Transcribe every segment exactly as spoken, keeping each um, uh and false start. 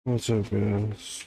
What's up, guys?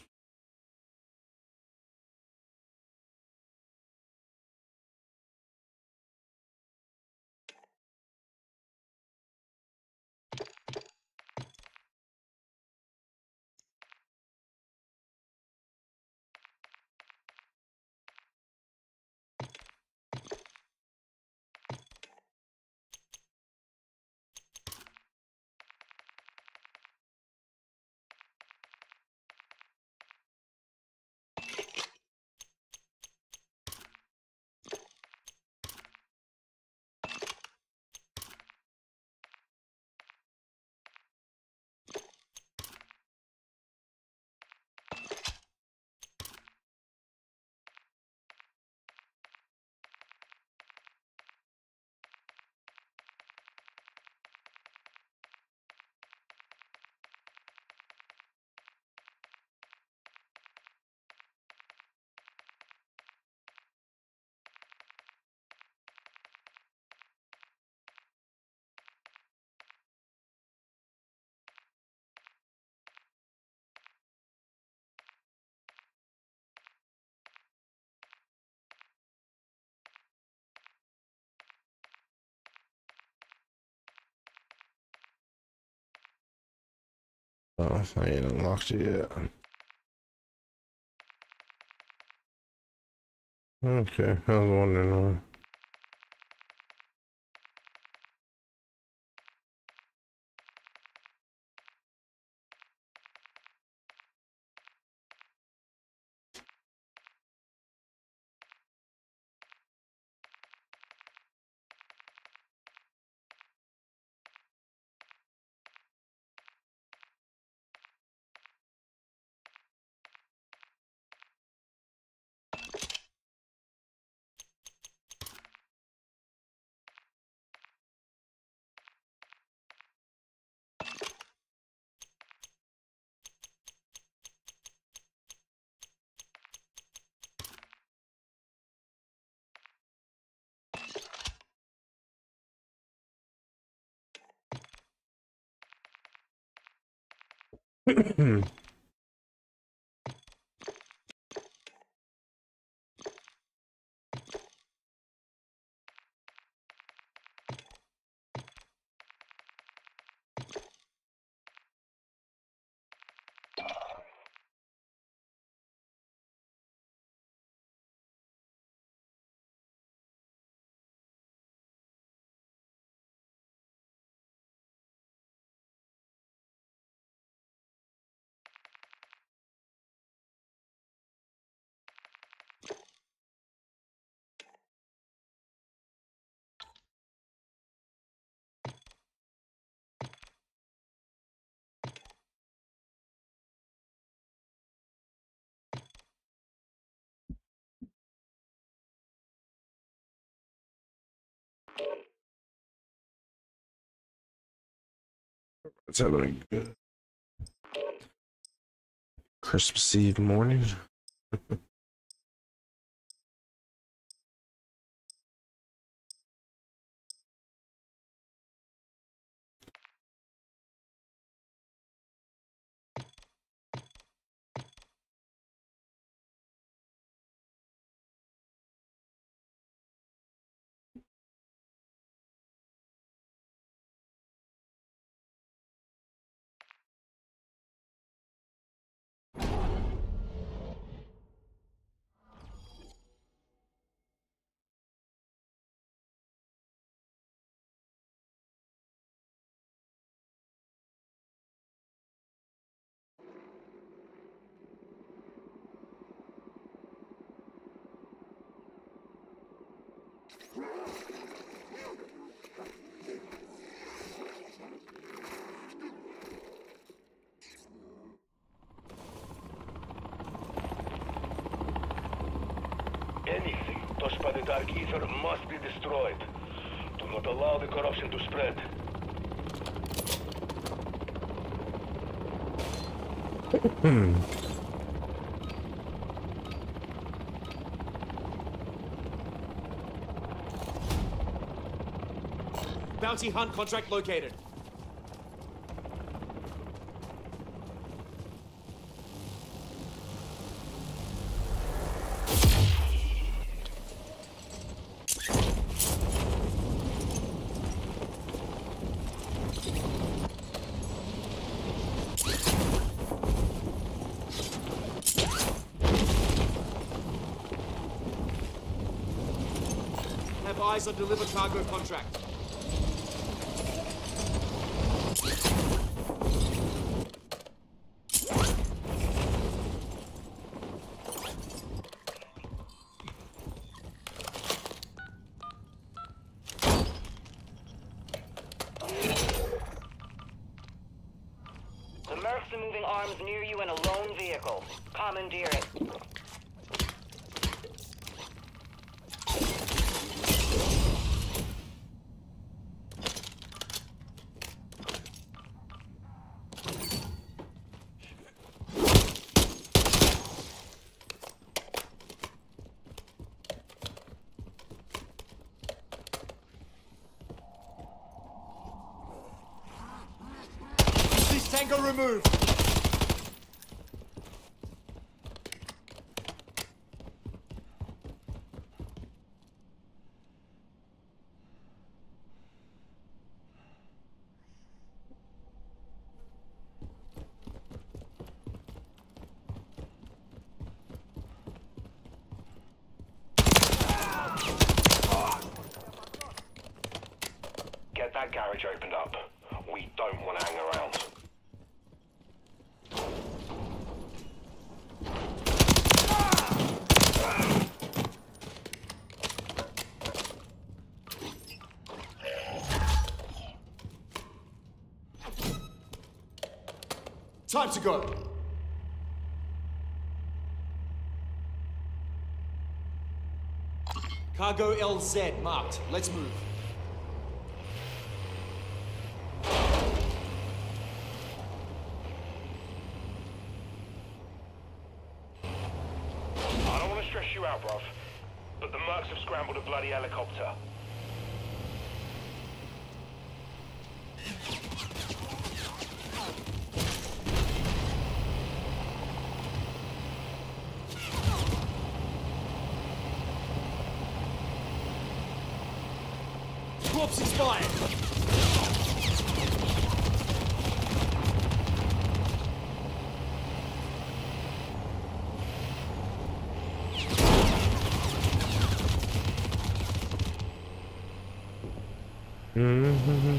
Oh, I ain't unlocked it yet. Okay, I was wondering. Uh, it's having a good Christmas Eve morning. Anything touched by the Dark Ether must be destroyed. Do not allow the corruption to spread. Hmm. Bounty hunt contract located. have eyes on deliver cargo contract. The Mercs are moving arms near you in a lone vehicle. Commandeer it. Tango removed. Get that garage opened up. We don't want to hang around. Time to go. Cargo L Z marked. Let's move. I don't want to stress you out, bruv, but the Mercs have scrambled a bloody helicopter. Corpse expired. Mm-hmm.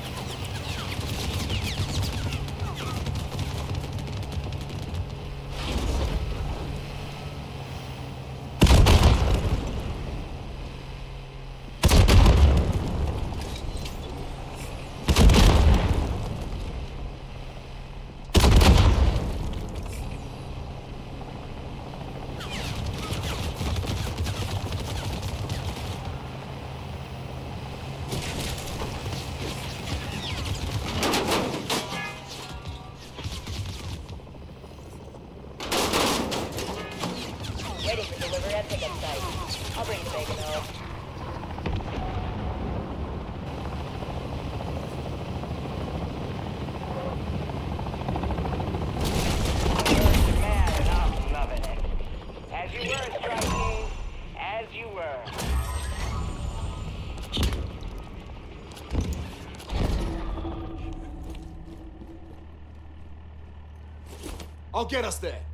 Ready to deliver at pickup site. I'll bring the bacon home. You're mad and I'm loving it. As you were, Strike King. As you were. I'll get us there.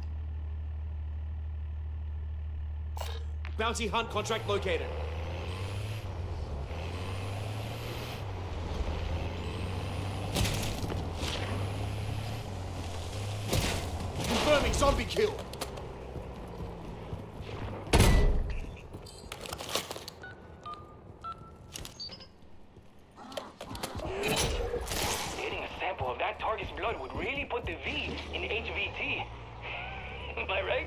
Bounty hunt contract located. Confirming zombie kill. Getting a sample of that target's blood would really put the V in H V T. Am I right?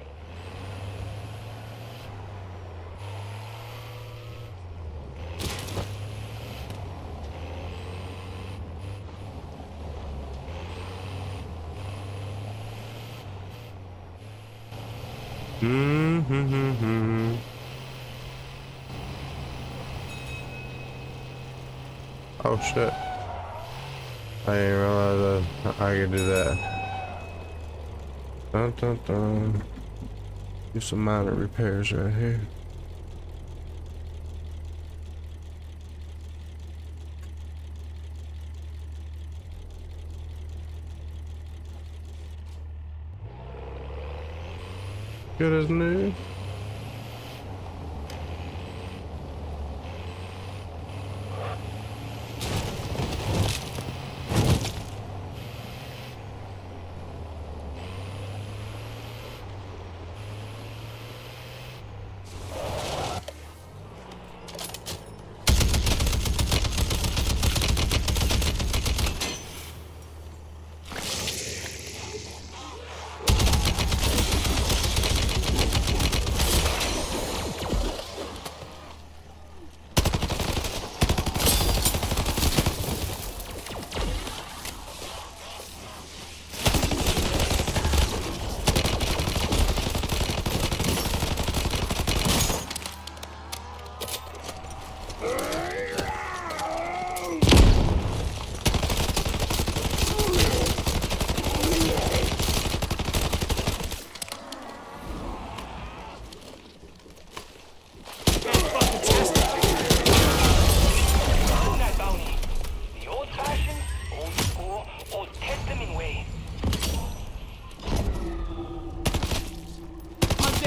Mm-hmm. Oh shit. I didn't realize that I could do that. Dun dun dun. Do some minor repairs right here. Good as new.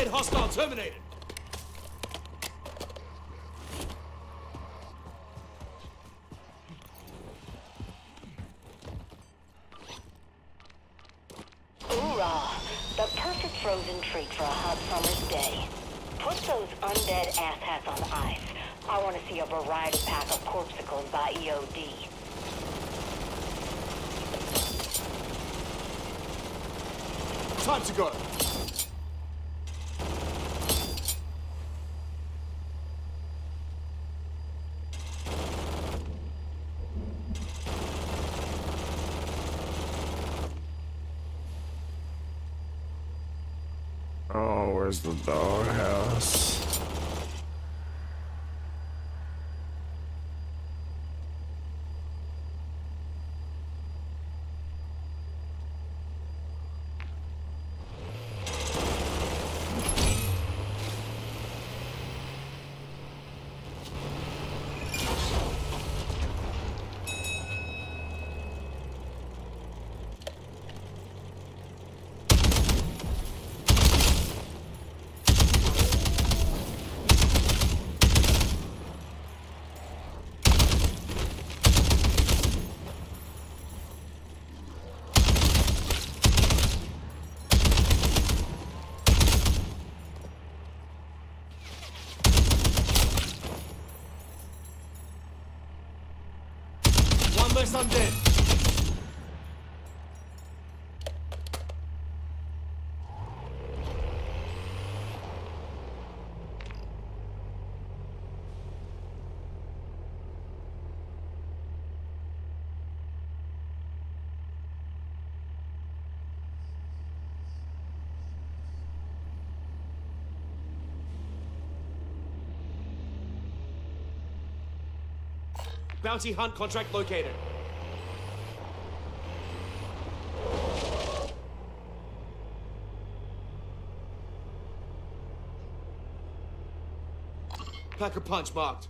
hostile terminated. Hoorah! The perfect frozen treat for a hot summer's day. Put those undead asshats on ice. I want to see a variety pack of corpsicles by E O D. Time to go. Oh, where's the doghouse? One less undead. Bounty hunt contract located. Pack a punch marked.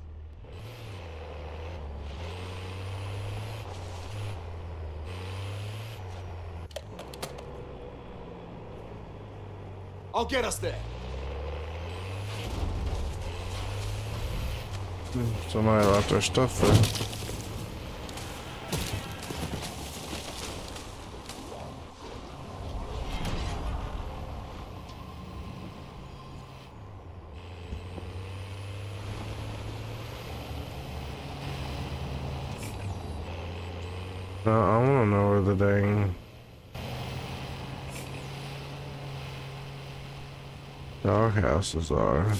I'll get us there. Somebody left their stuff there. No, I want to know where the dang dog houses are.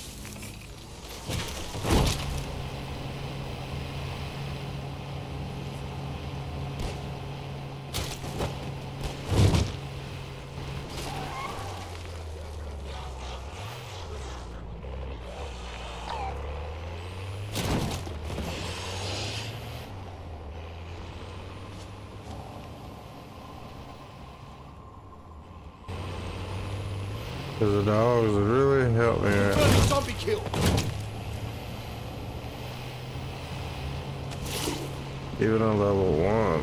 Cause the dogs would really help me out. Confirming zombie kill. Even on level one.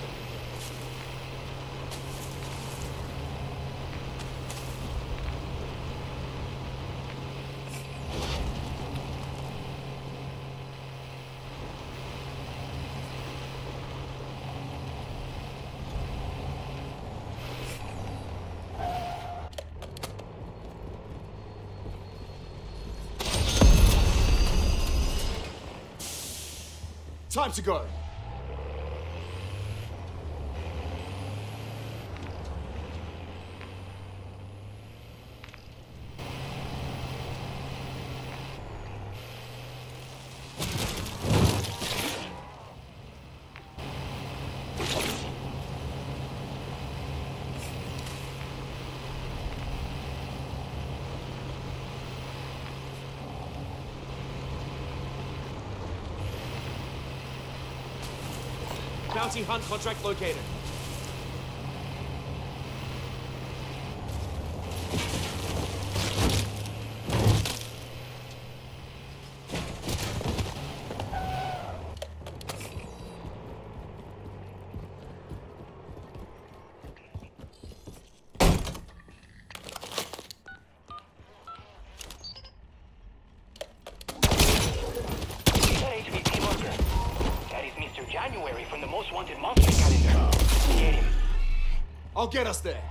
Time to go. Bounty hunt contract located. I'll get us there.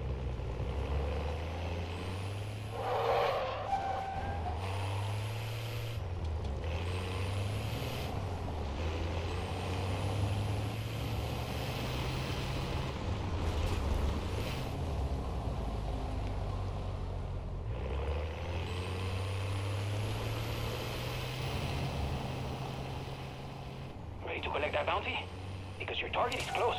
Ready to collect that bounty? Because your target is close.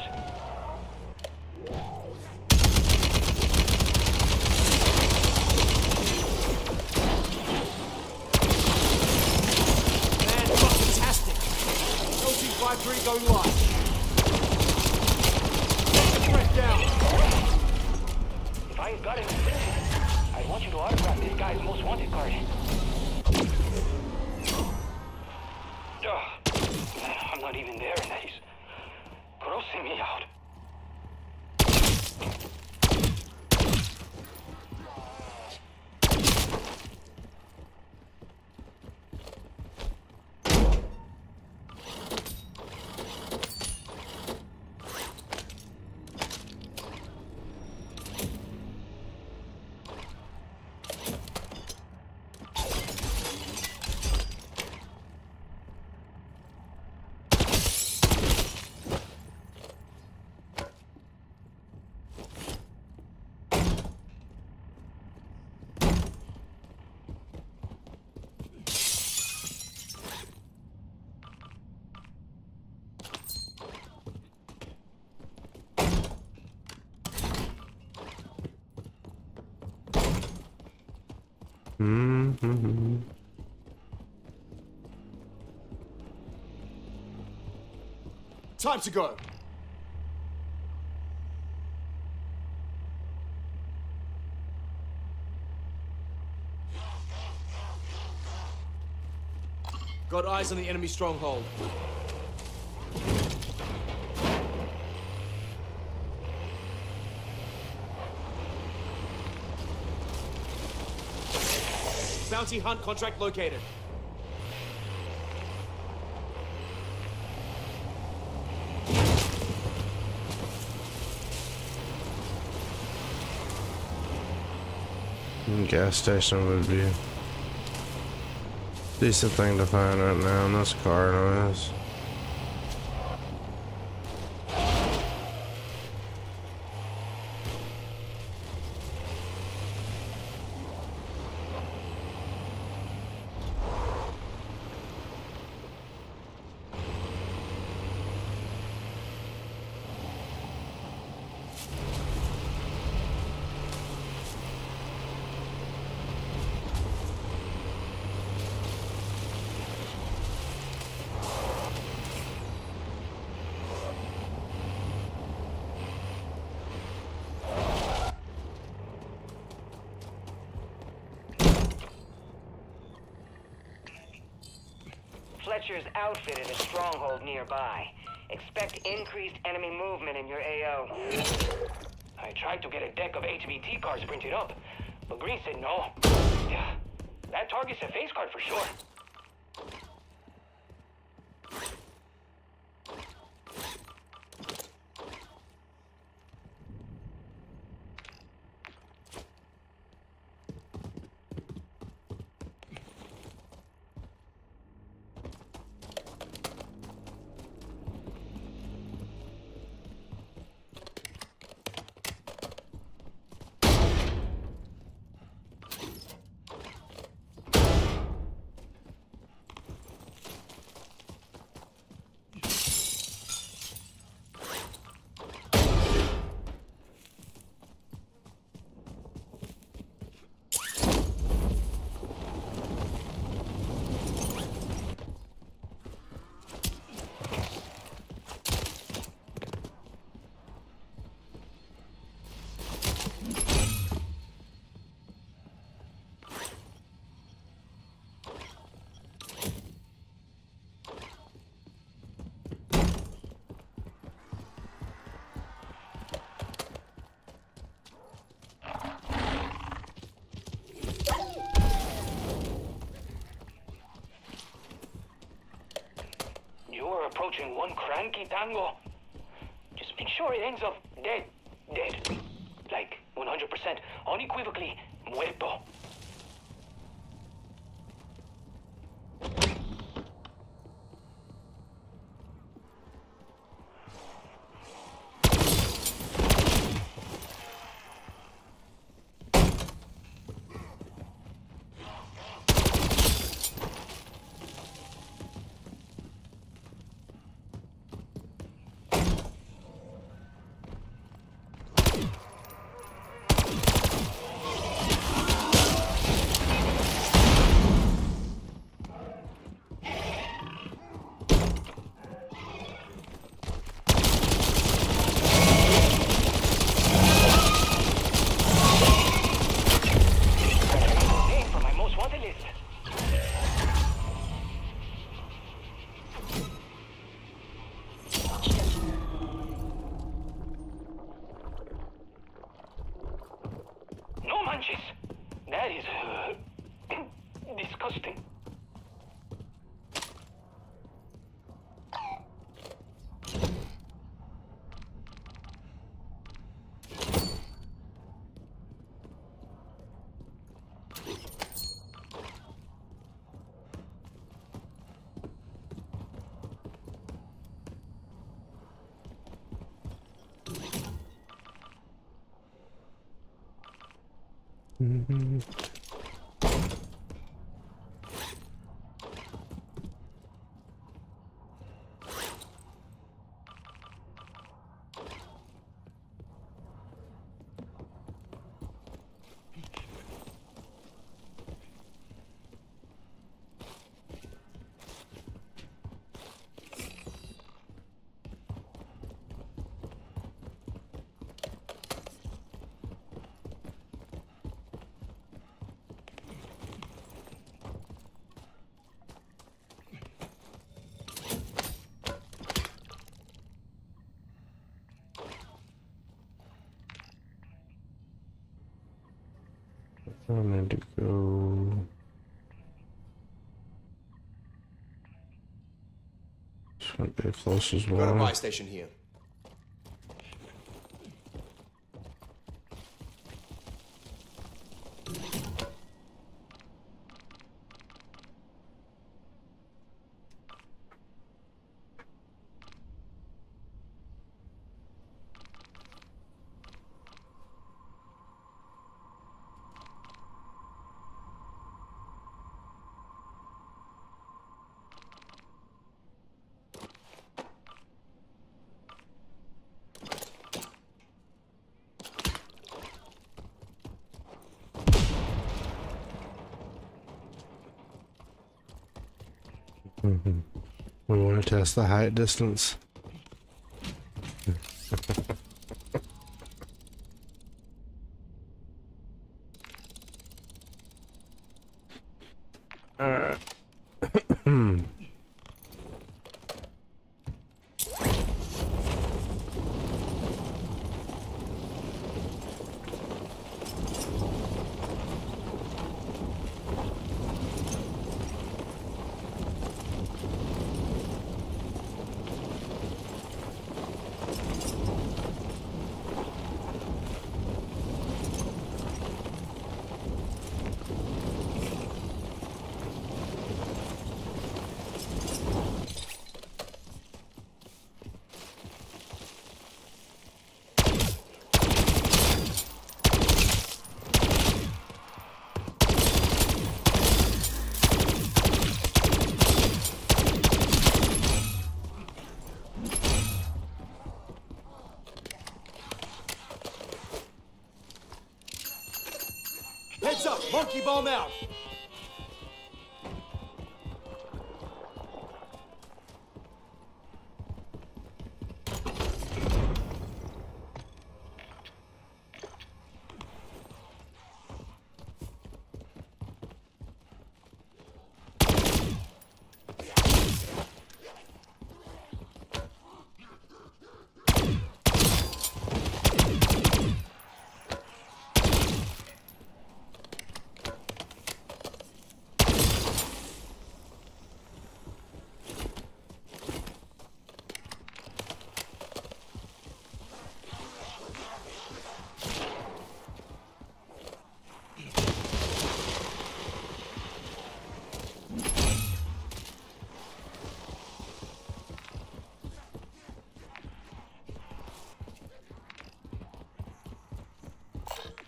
Man, fantastic. L T fifty-three going live. Threat down. If I got him, I want you to autograph this guy's most wanted card. Ugh. I'm not even there, and that is grossing me out. Mm-hmm. Time to go. Got eyes on the enemy stronghold. Bounty hunt contract located. Gas station would be a decent thing to find right now in this car noise. Fletcher's outfitted a stronghold nearby. Expect increased enemy movement in your A O. I tried to get a deck of H V T cards printed up, but Green said no. Yeah, that target's a face card for sure. You're approaching one cranky tango. Just make sure it ends up dead, dead. Unequivocally, muerto. That is uh, disgusting. Mm-hmm. I need to go. This might be the closest one. Got a buy station here. Mm-hmm. We want to test the height distance. Alright. Heads up, monkey bomb out.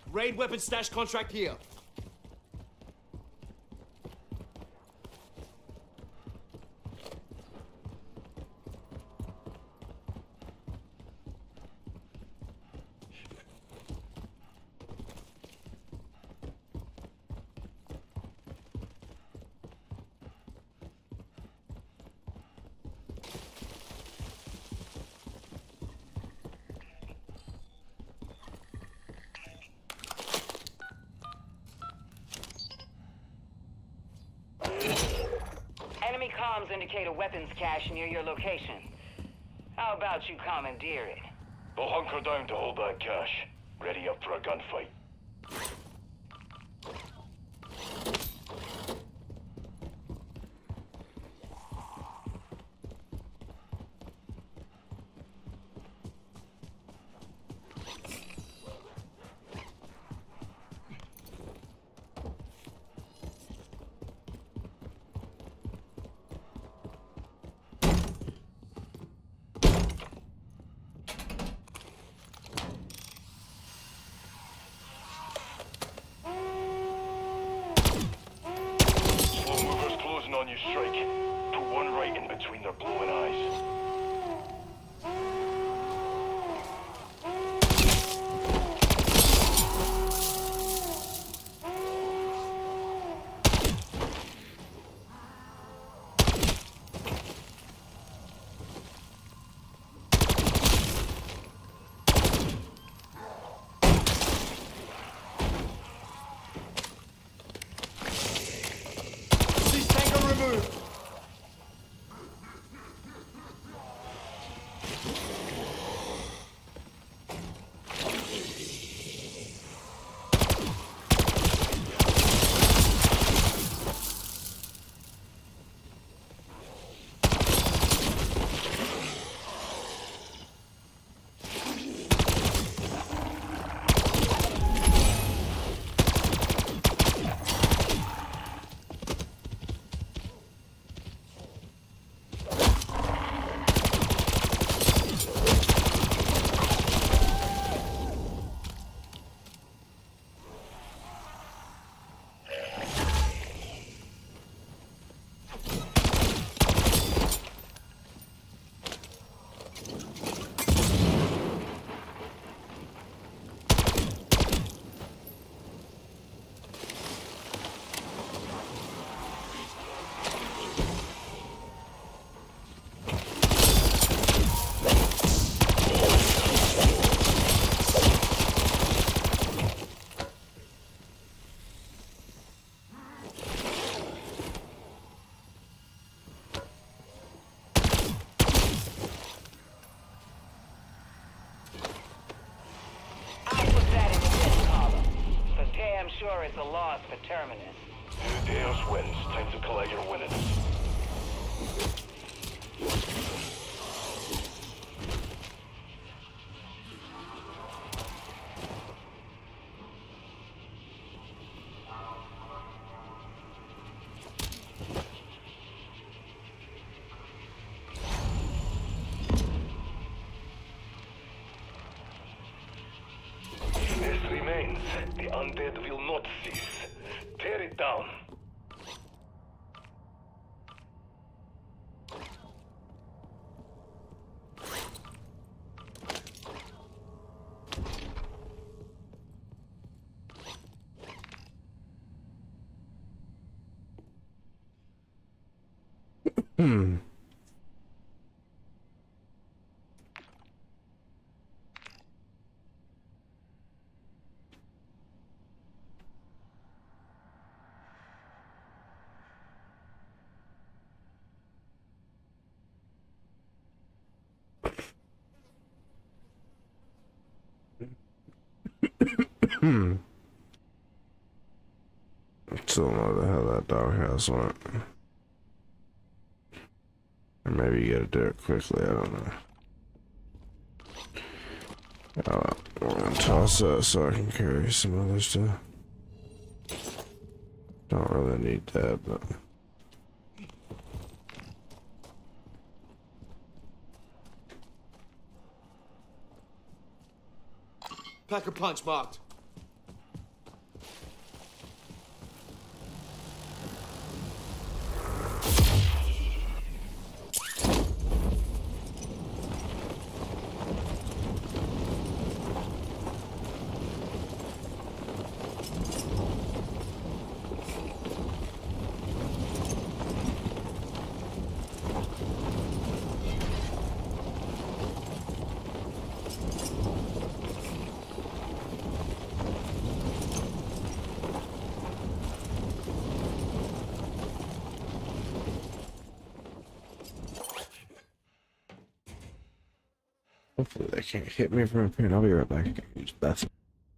Raid weapon stash contract here. Enemy comms indicate a weapons cache near your location. How about you commandeer it? We'll hunker down to hold that cash. Ready up for a gunfight. On you, strike. Put one right in between their glowing eyes. Sure, it's a loss for Terminus. New Deus wins. Time to collect your winnings. This remains. The undead will not cease. Tear it down. Hmm. Hmm. Still know the hell that doghouse went. Or maybe you gotta do it quickly, I don't know. Uh, we're gonna toss that so I can carry some other stuff. Don't really need that, but... Pack a punch marked. Hopefully they can't hit me from up here. I'll be right back. I can use the bathroom.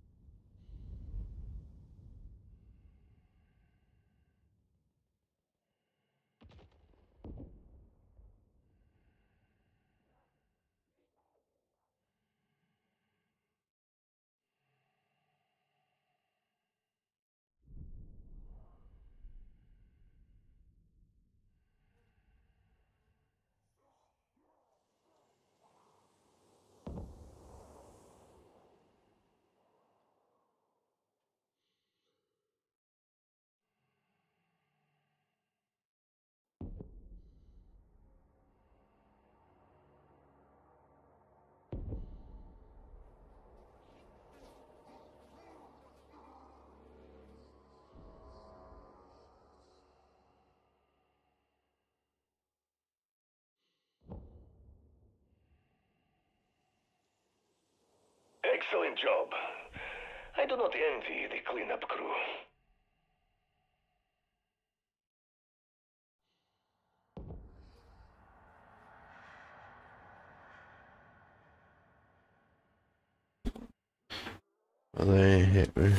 Excellent job. I do not envy the cleanup crew. Well, they ain't hit me.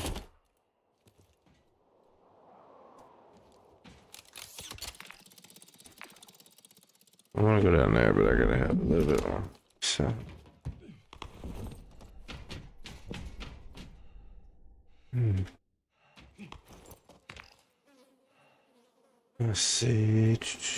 I want to go down there, but I gotta have a little bit more. So. Hmm. Let's see.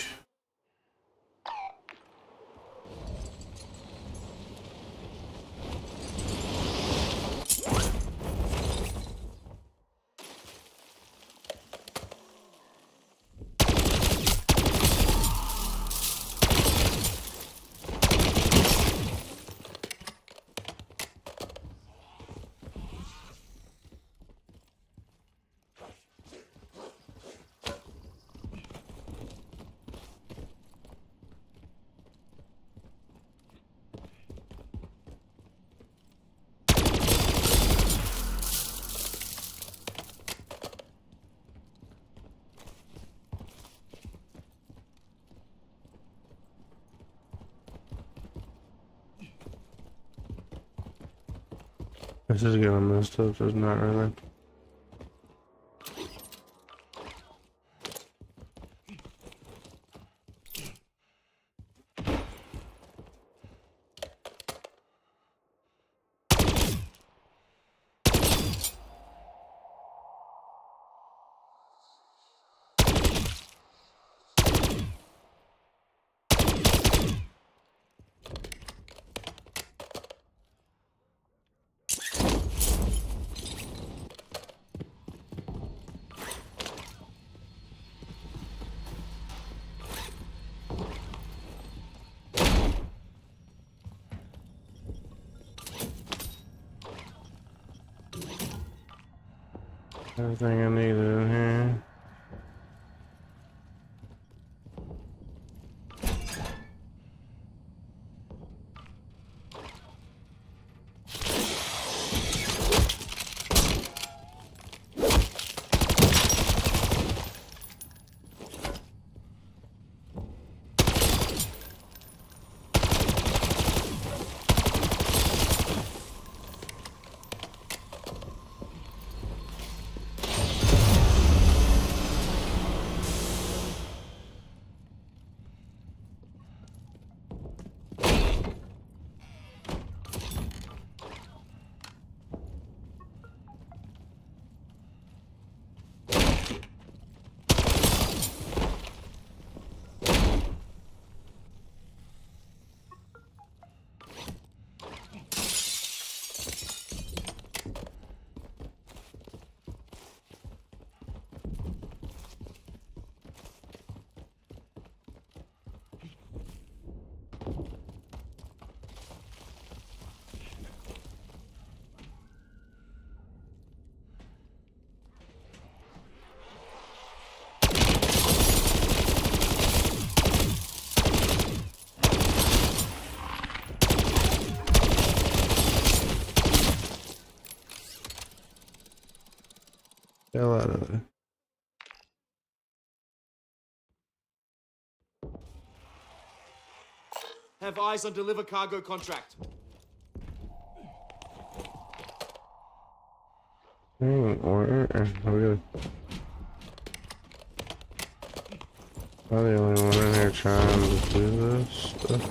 This is getting messed up, so it's not really. Everything I need in here. Hell out of there. Have eyes on deliver cargo contract. Hmm, or uh, we I'm the only one in here trying to do this stuff.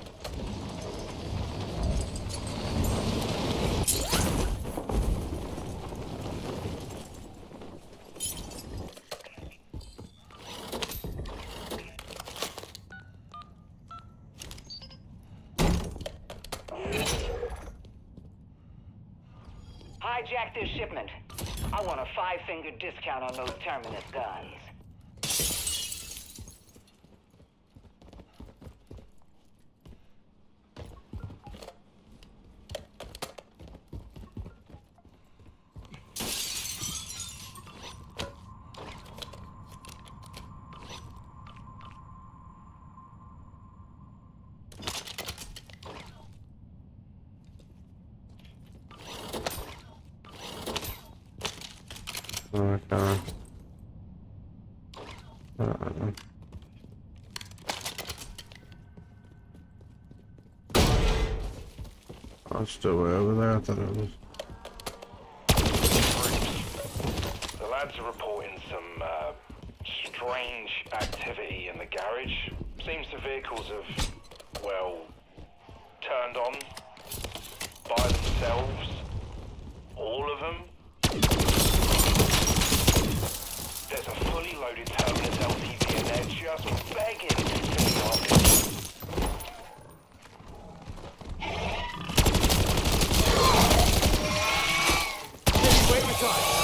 Hijack this shipment. I want a five-finger discount on those Terminus guns. Okay. Uh-uh. Oh, it's still way over there. I thought it was. The lads are reporting some uh, strange activity in the garage. Seems the vehicles have, well, turned on by themselves. All of them. There's a fully loaded Terminus L T V in there just begging to be off. Wait my time.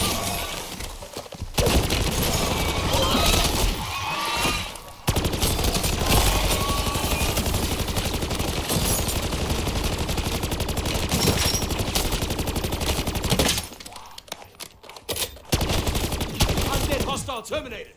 Undead hostile terminated.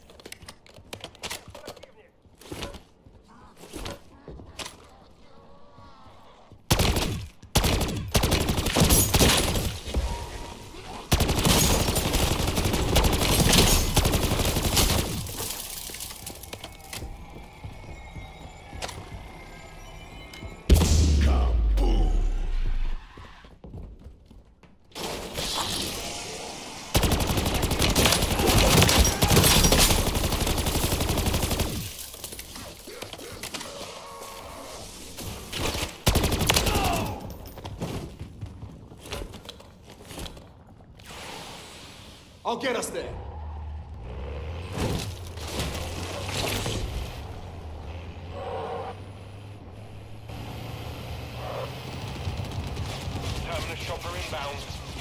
I'll get us there. Terminus shopper inbound.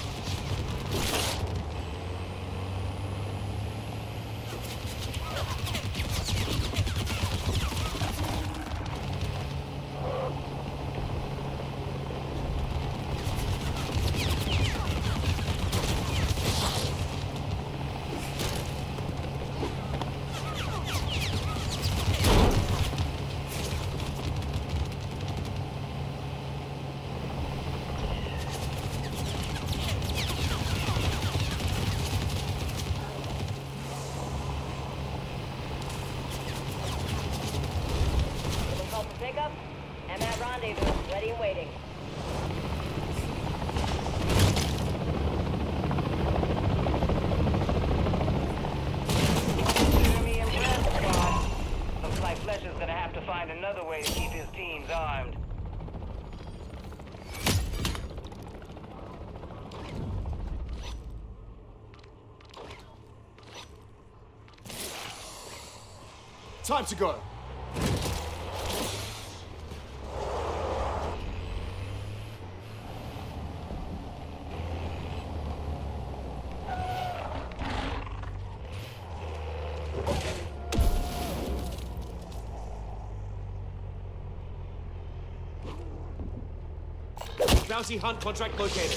Call for pickup. I'm at rendezvous, ready and waiting. Enemy impressed, squad. Looks like Fletcher's gonna have to find another way to keep his teams armed. Time to go. Bounty hunt contract located.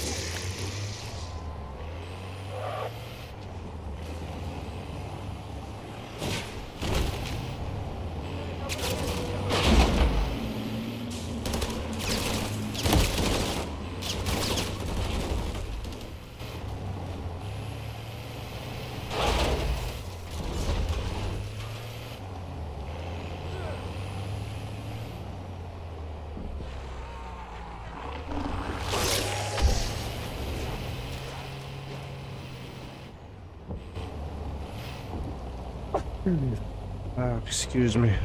Oh, excuse me.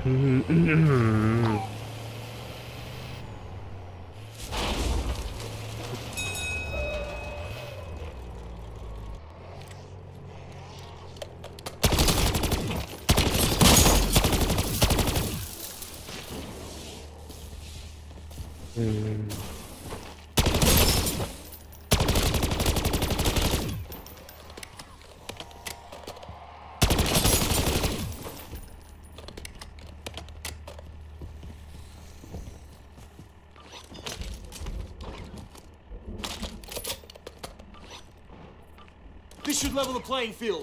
This should level the playing field.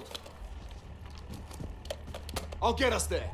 I'll get us there.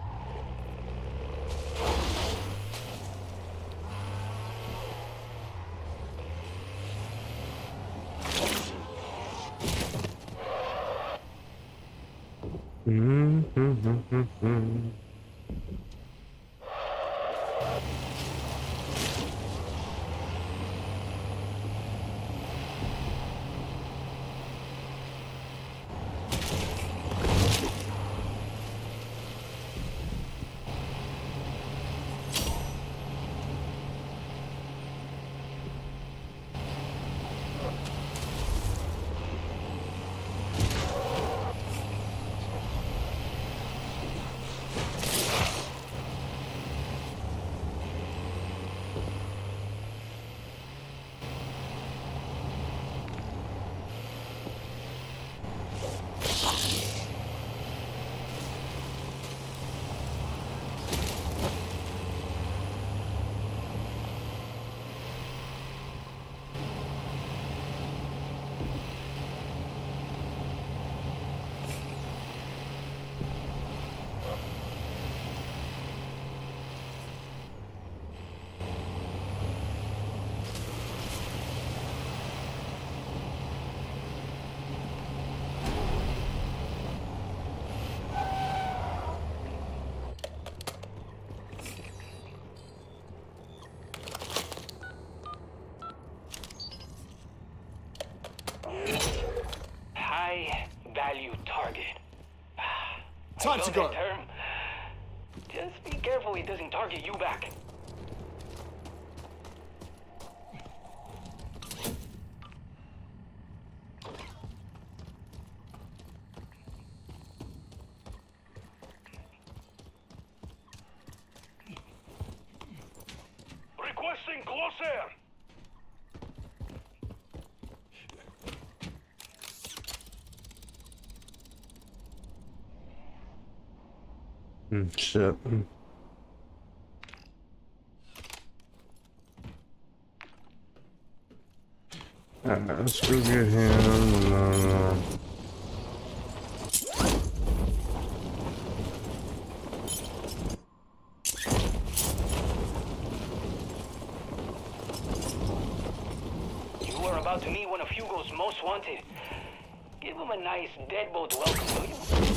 Value target. Time to go. Term. Just be careful it doesn't target you back. Requesting close air. Mm, shit. Alright, let's go get him. No, no. You are about to meet one of Hugo's most wanted. Give him a nice deadbolt welcome, will you?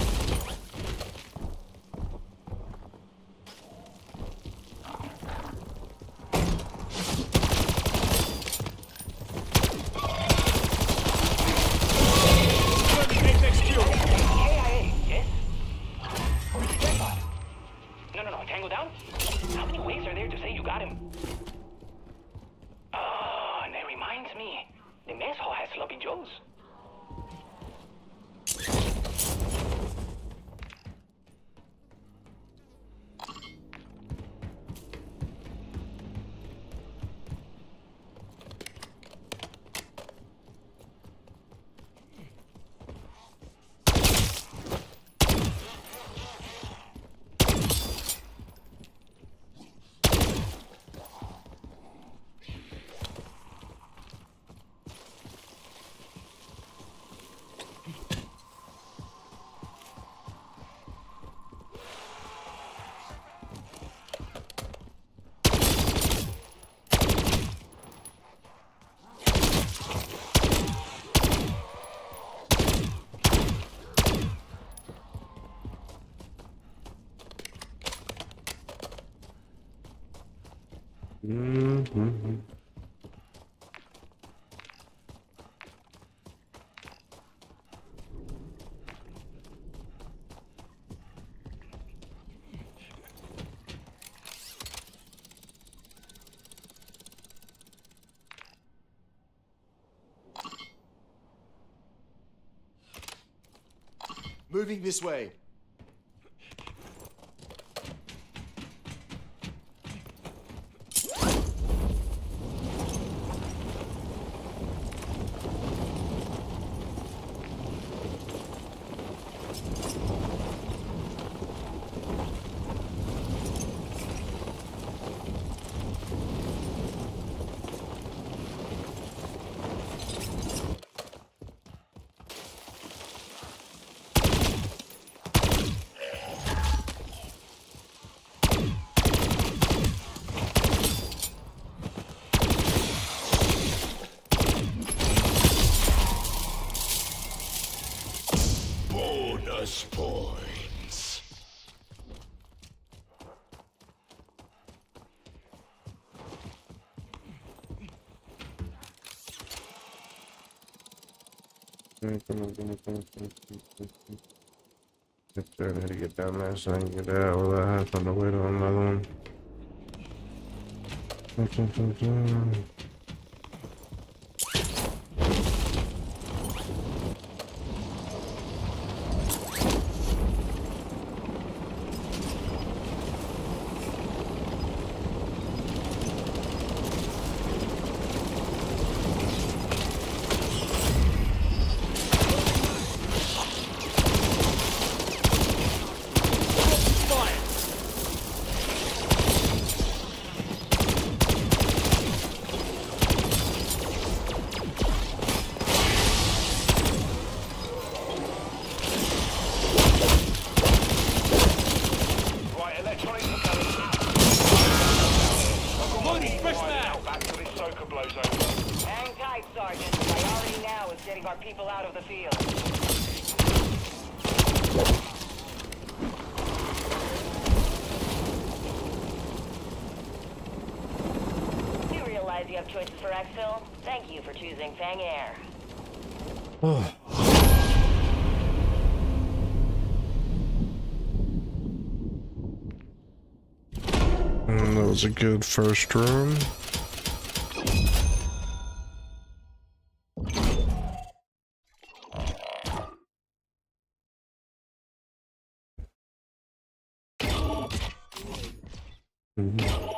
Mm-hmm. Moving this way. Bonus points. Get there, I had to get down there so I can get out without having to wait on another one. Dun, dun, dun, dun. Right, electronics are going out. I've got my team wired out back till this soaker blows over. Hang tight, Sergeant. Priority now is getting our people out of the field. You realize you have choices for exfil? Thank you for choosing Fang Air. Mm, that was a good first room. Mhm.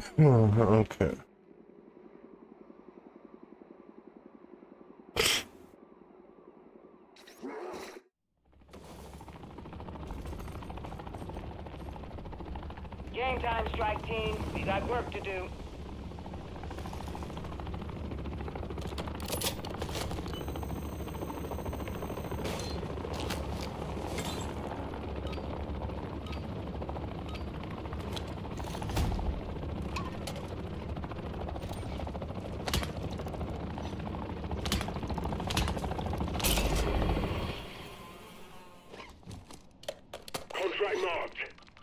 Okay. Game time, strike team. We got work to do. Contract marked.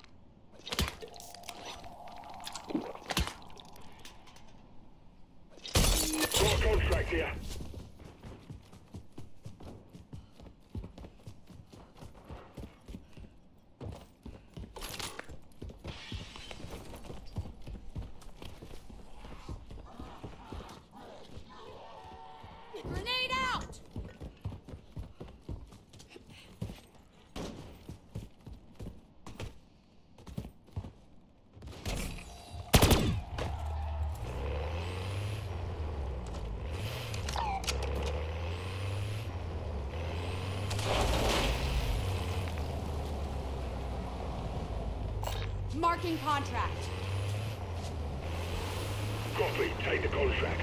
Got a contract here. Grenade out! Marking contract. Copy. Take the contract.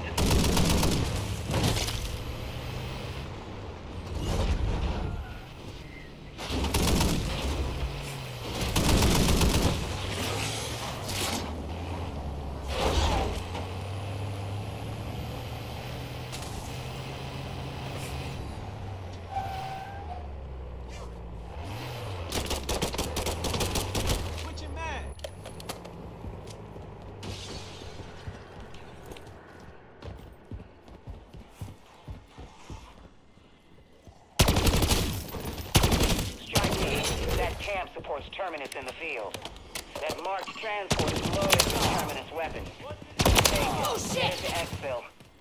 Switching mag. Strike team. That camp supports Terminus in the field. That marked transport is loaded with Terminus weapons. Take it. Oh, shit! Get it to exfil.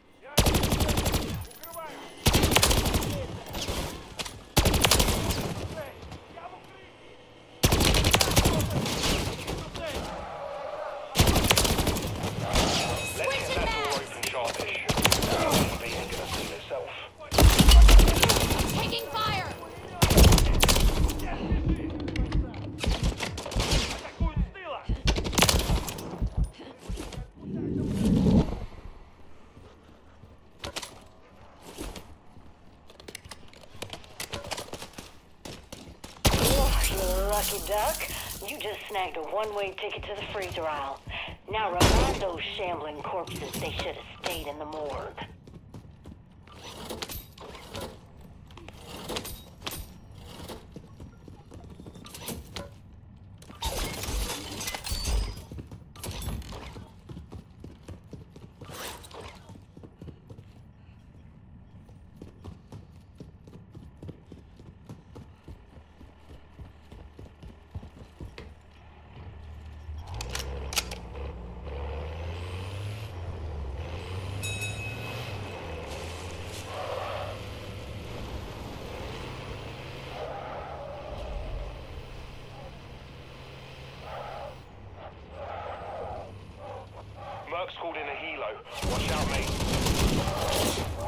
Let's get that door open sharpish. Don't be interested in yourself. Taking fire! Oh, you lucky duck. You just snagged a one-way ticket to the freezer aisle. Now remind those shambling corpses they should have stayed in the morgue. Merc's called in a helo. Watch out, mate.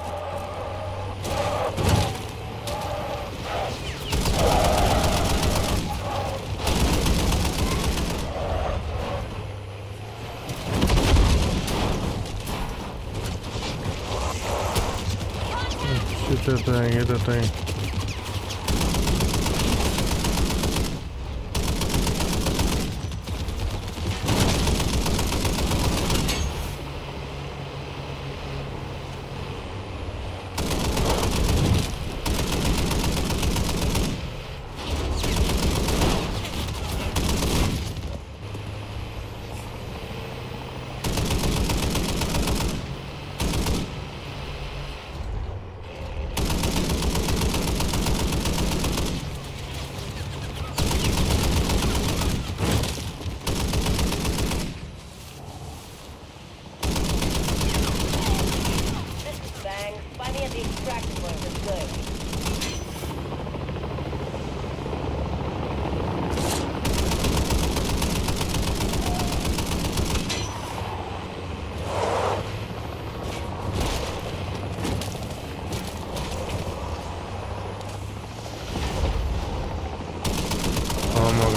Get that thing, get that thing.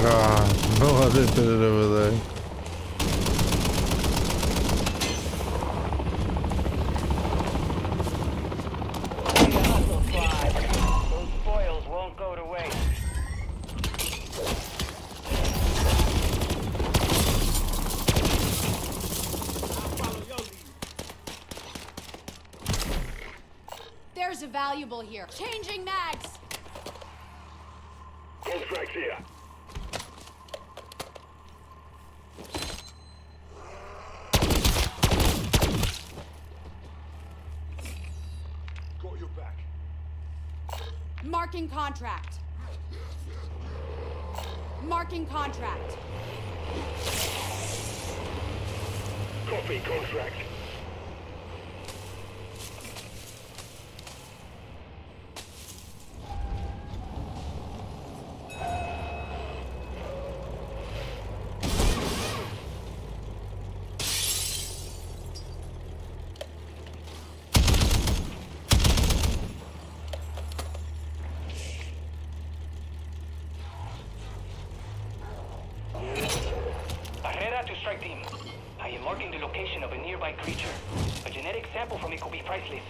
Ah, no, I didn't put it over there. Those spoils won't go to waste. There's a valuable here. Changing mags. Contract here. Got your back. Marking contract. Marking contract. Copy contract. Herrera to strike team. I am marking the location of a nearby creature. A genetic sample from it could be priceless.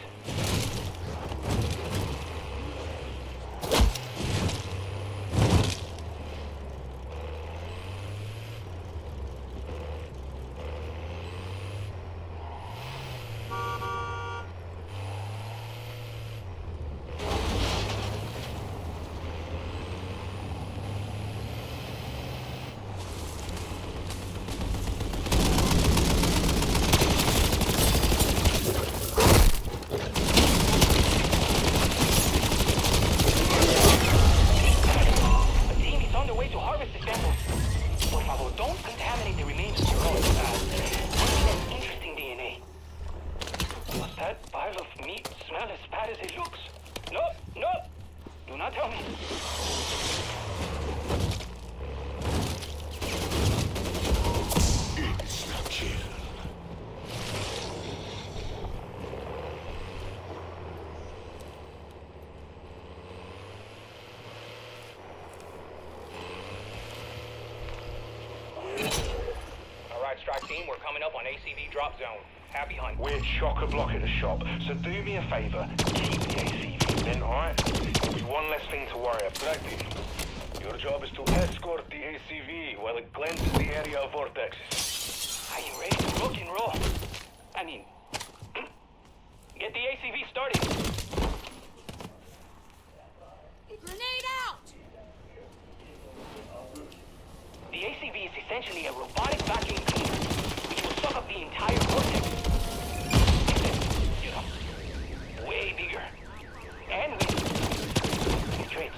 Strike team, we're coming up on A C V drop zone. Happy hunt. We're chock-a-block at the shop, so do me a favor, keep the A C V then, alright? There'll be one less thing to worry about. Strike team. Your job is to escort the A C V while it cleanses the area of vortexes. Are you ready to rock and roll? I mean, get the A C V started. Grenade out! The A C V is essentially a robotic vacuum cleaner, which will suck up the entire vortex. You know, way bigger. And with nitrates.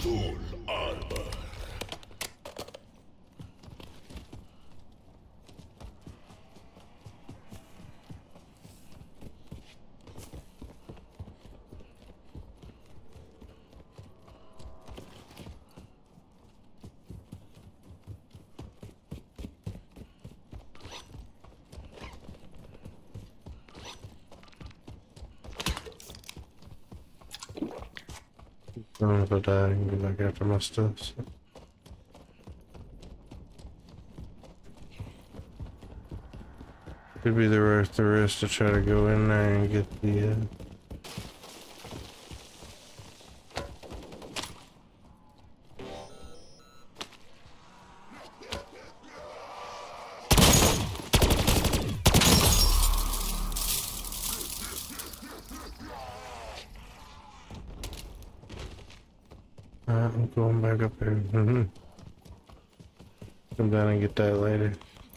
Full armor. I don't know if I die, I can go back after my stuff. So. Could be the worth the risk to try to go in there and get the. Uh, I'm going back up there. Mm-hmm. Come down and get that later.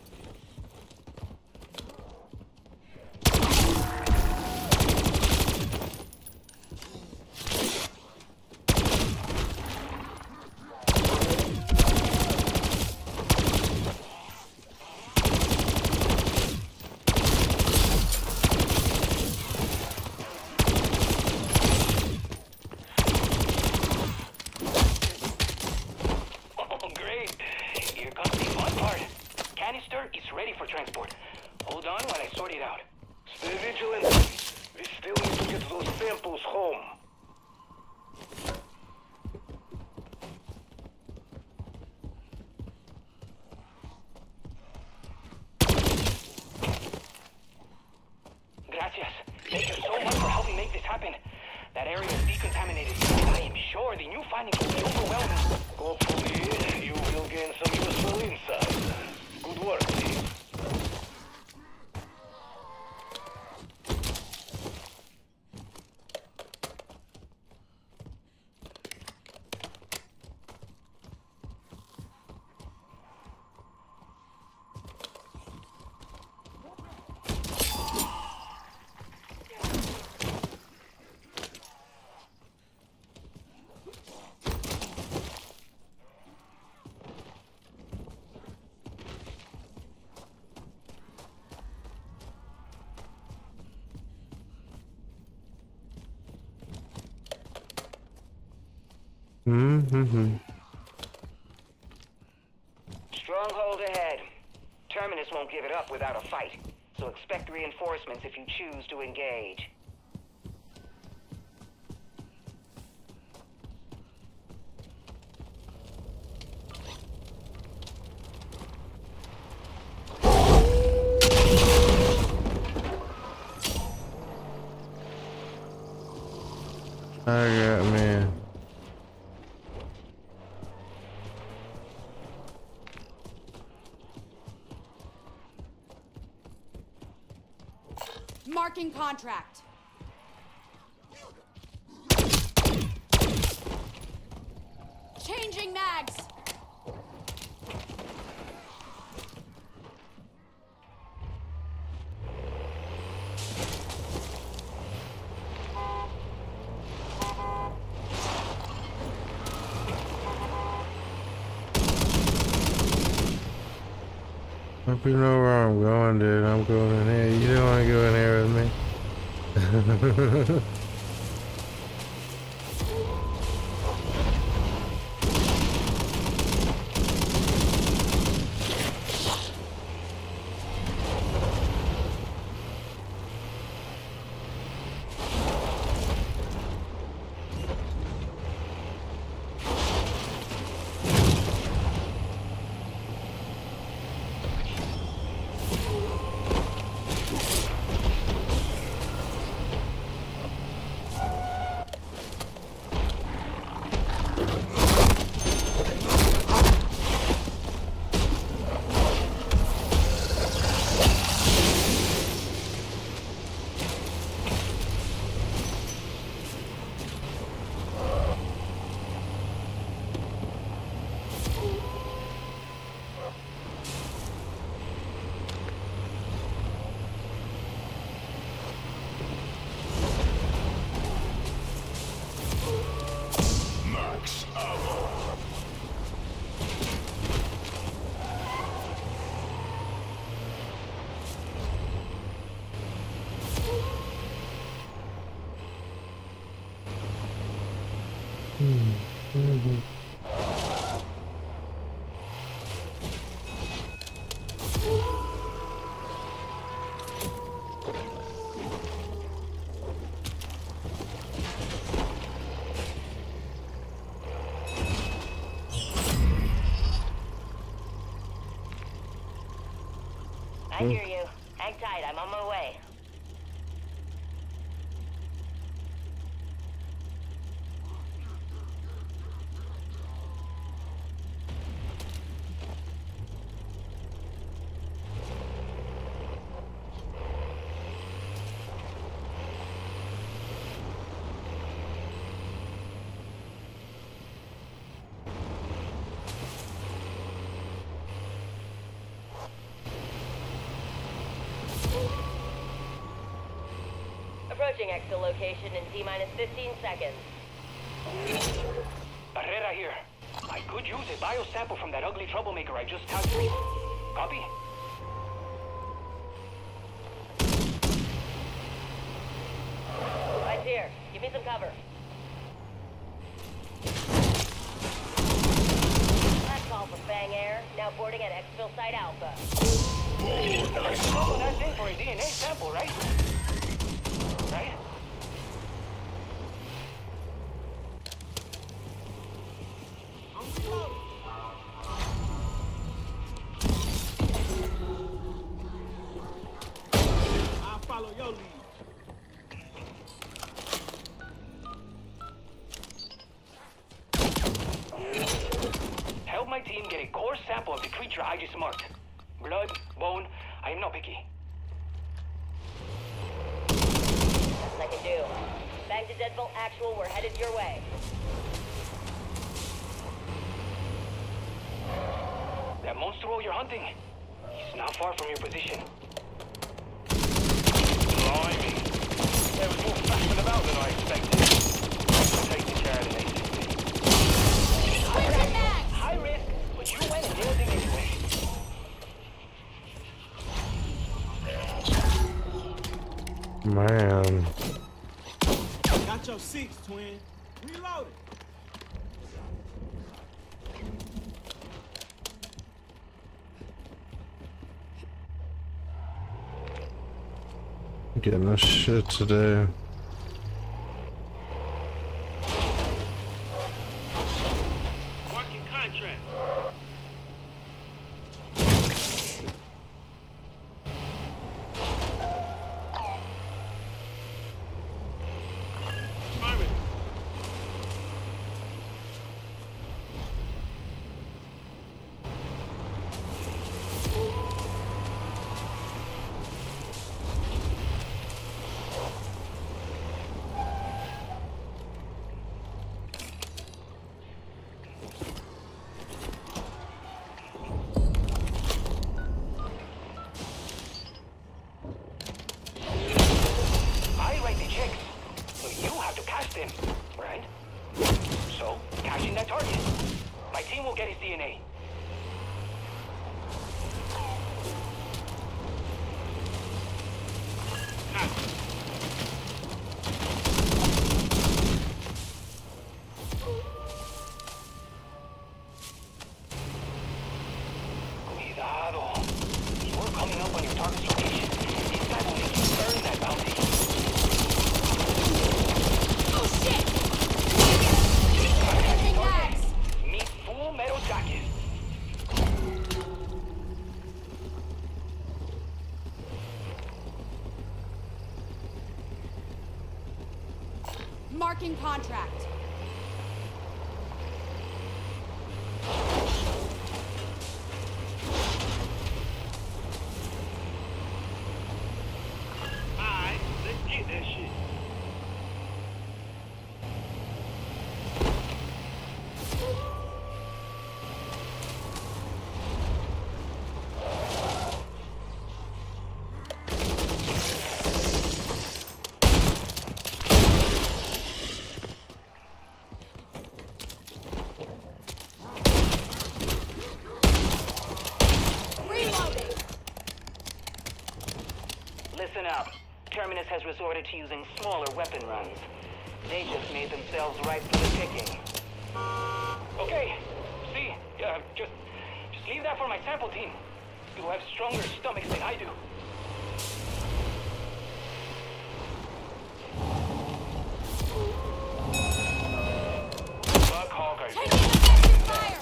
Thank you so much for helping make this happen. That area is decontaminated. I am sure the new findings will be overwhelming. Hopefully, you will gain some useful insight. Good work, team. Mm-hmm. Stronghold ahead. Terminus won't give it up without a fight, so expect reinforcements if you choose to engage. I got man. Marking contract. Changing mags. Hope you know where I'm going, dude. I'm going in here. You don't want to go in here with me. I hear you. Hang tight, I'm on my way. Approaching exfil location in T-minus fifteen seconds. Barrera here. I could use a biosample from that ugly troublemaker I just tagged. Copy? Right here. Give me some cover. Last call for Fang Air. Now boarding at exfil site Alpha. Oh, that's it for a D N A sample, right? Right? I'll follow your lead. Help my team get a core sample of the creature I just marked. Blood, bone, I am not picky. Nothing I can do. Back to Deadbolt Actual, we're headed your way. That monstro you're hunting, he's not far from your position. Blimey. There was more faffing about than I expected. Take the carrot and High risk, high risk, but you went and nailed it anyway. Man. Got your six, twin. Reload it. Getting this shit to do. Working contract. Affirmative. I write the checks, so you have to cash them, right? So, cash in that target. My team will get his D N A. Cuidado. You're coming up on your target's location. This guy will make you earn that bounty. Oh shit! Target, Taking target. bags! Meet Full Metal Jacket. Marking contract. Alright, let's get that shit. Reloading! Listen up. Terminus has resorted to using smaller weapon runs. They just made themselves ripe for the picking. that for my sample team. You have stronger stomachs than I do. Black Hawk, I Taking effective fire!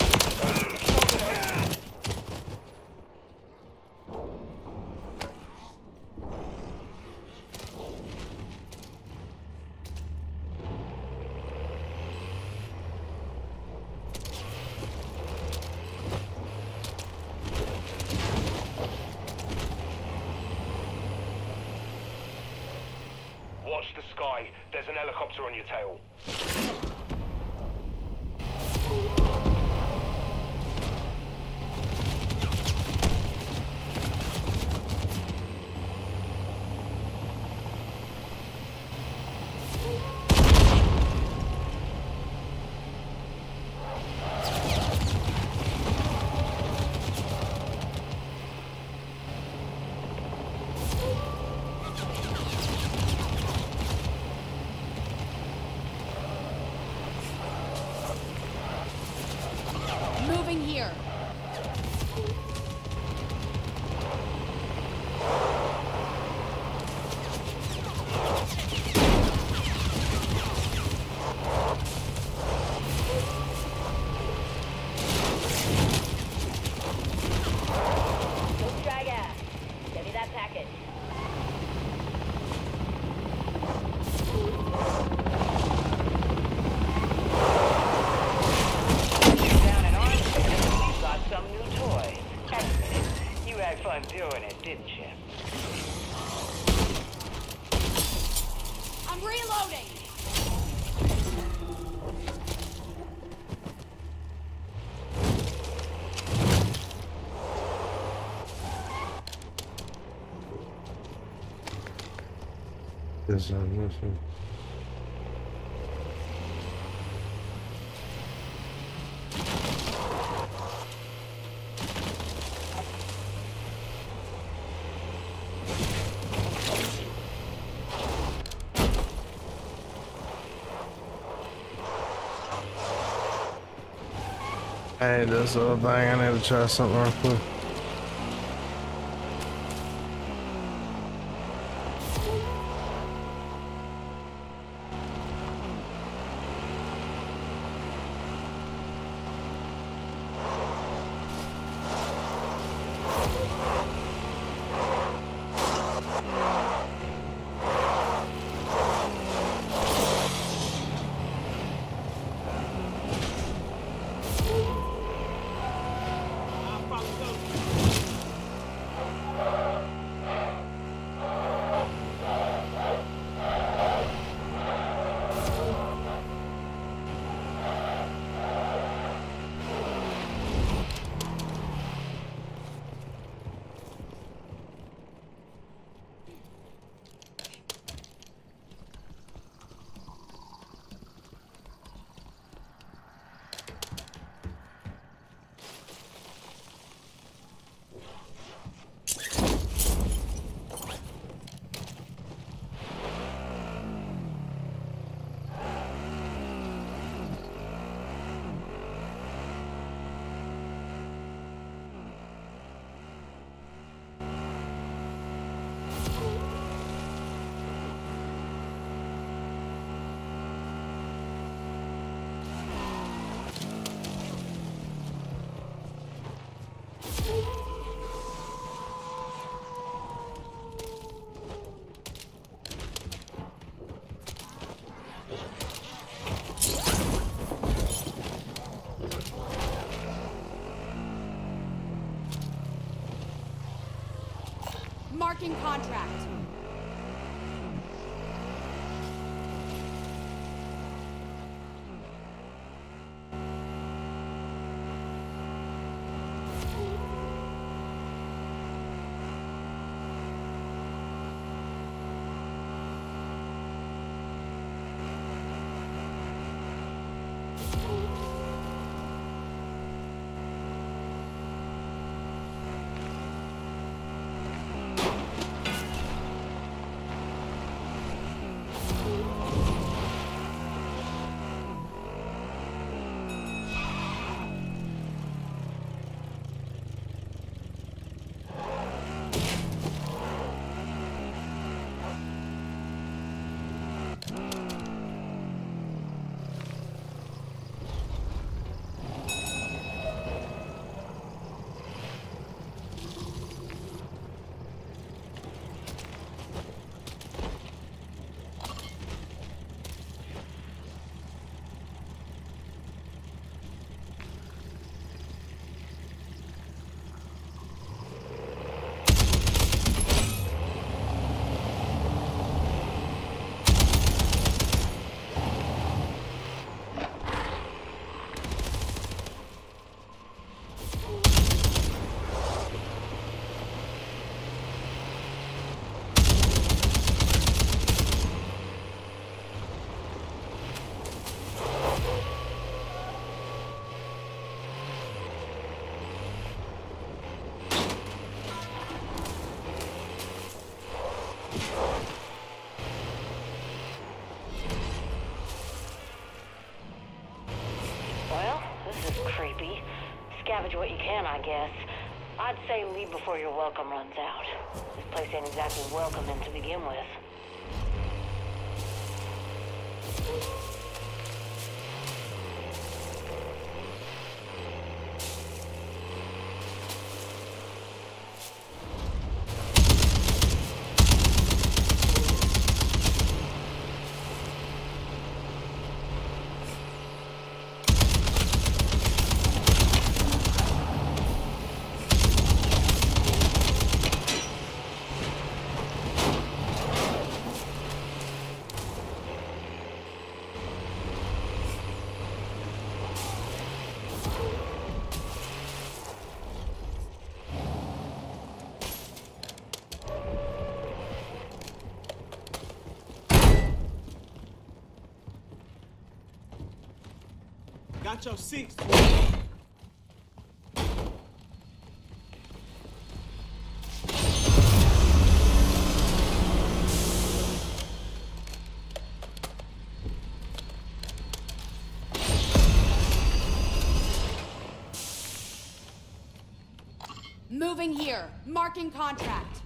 Watch the sky. There's an helicopter on your tail. Moving here. Don't drag ass. Give me that package. Down in Arlington, you got some new toy. You had fun doing it, didn't you? I'm reloading. This one, this one. Hey, this little thing, I need to try something real quick. Marking contract. creepy. Scavenge what you can, I guess. I'd say leave before your welcome runs out. This place ain't exactly welcoming to begin with. Got your six. Moving here. Marking contract.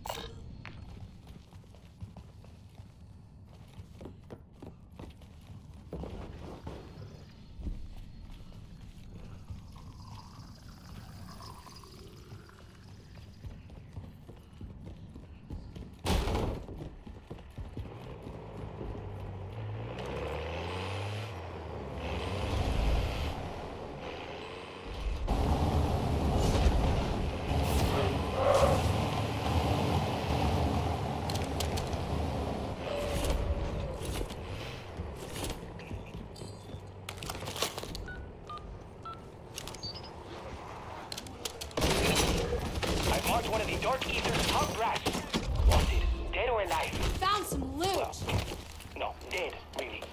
One of the Dark Ether's top brass. Wanted, dead or alive. Found some loot. Well, no, dead, really.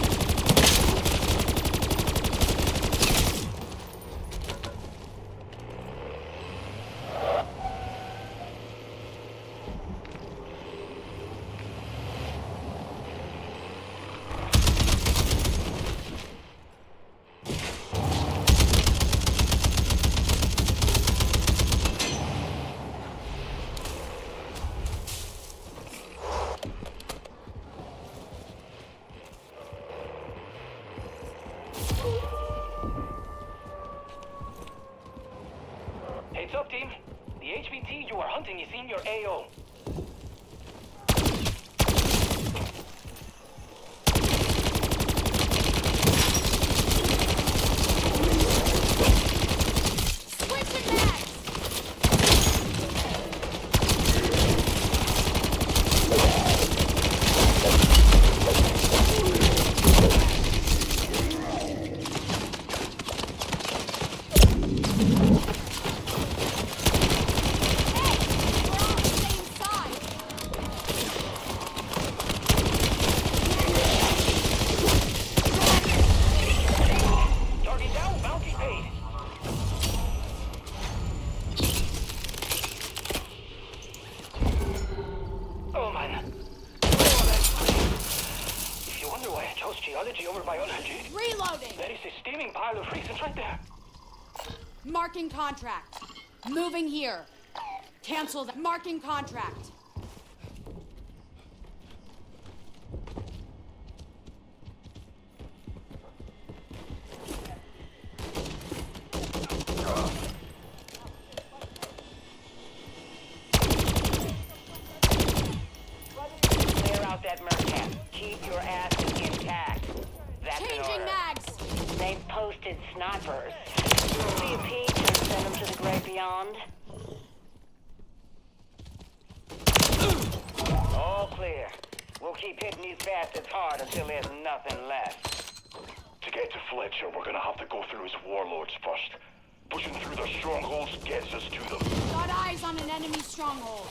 Heads up, team. The H V T you are hunting is in your A O. Switching mags. Geology over biology. Reloading. There is a steaming pile of reasons right there. Marking contract. Moving here. Cancel that. Marking contract. Clear out that mercat. Keep your asses intact. That's an Changing order. mags. They've posted snipers. You'll see a peek and send them to the great beyond. All clear. We'll keep hitting these bastards hard until there's nothing left. To get to Fletcher, we're gonna have to go through his warlords first. Pushing through their strongholds gets us to them. Got eyes on an enemy stronghold.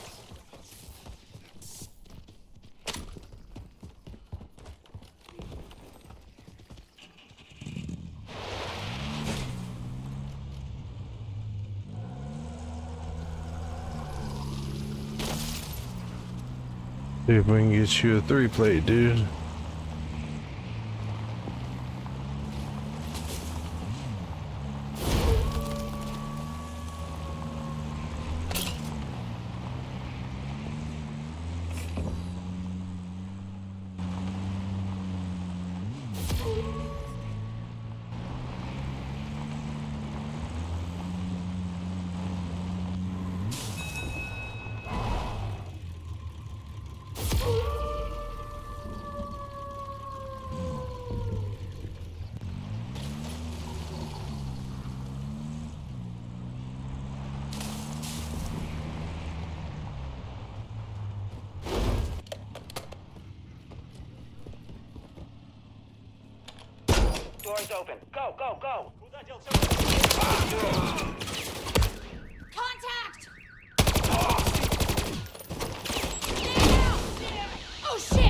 See if we can get you a three plate, dude. Doors open. Go, go, go! Contact! Stay down! Oh shit!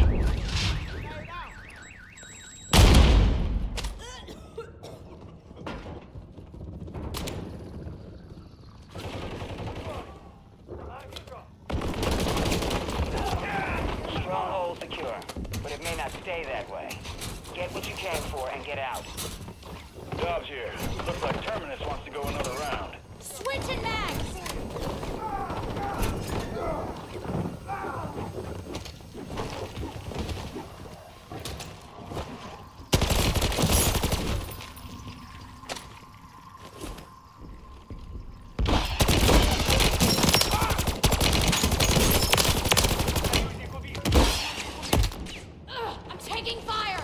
Stronghold secure, but it may not stay that way. Get what you came for and get out. Dobbs here. Looks like Terminus wants to go another round. Switching mags! Ugh, I'm taking fire!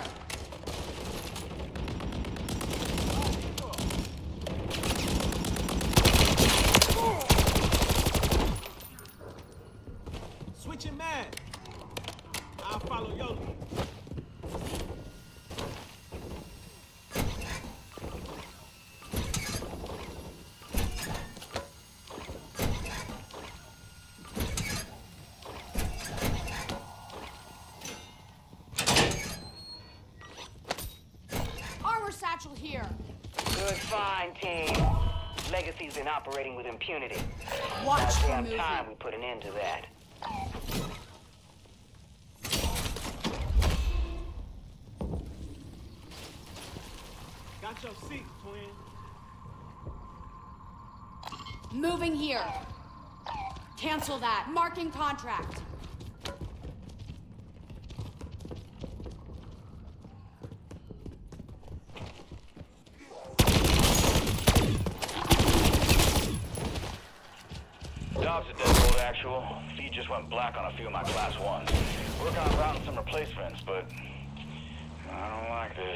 Switching man. I'll follow your lead. Armor satchel here. Good find, team. Legacy's been operating with impunity. Watch About for damn moving. time we put an end to that. Got your seat, twin. Moving here. Cancel that. Marking contract. Dobbs a deadbolt actual. Feed just went black on a few of my class ones. Working on routing some replacements, but I don't like this.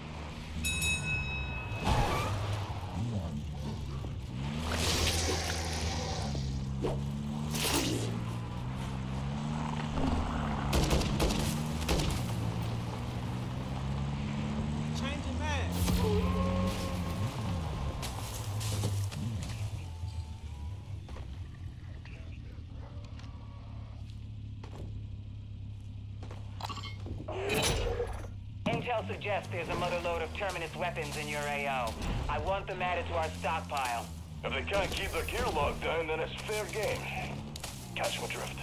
Changing man. Intel suggests there's a mother load of Terminus weapons in your A O. I want them added to our stockpile. If they can't keep their gear locked down, then it's fair game. Catch my drift.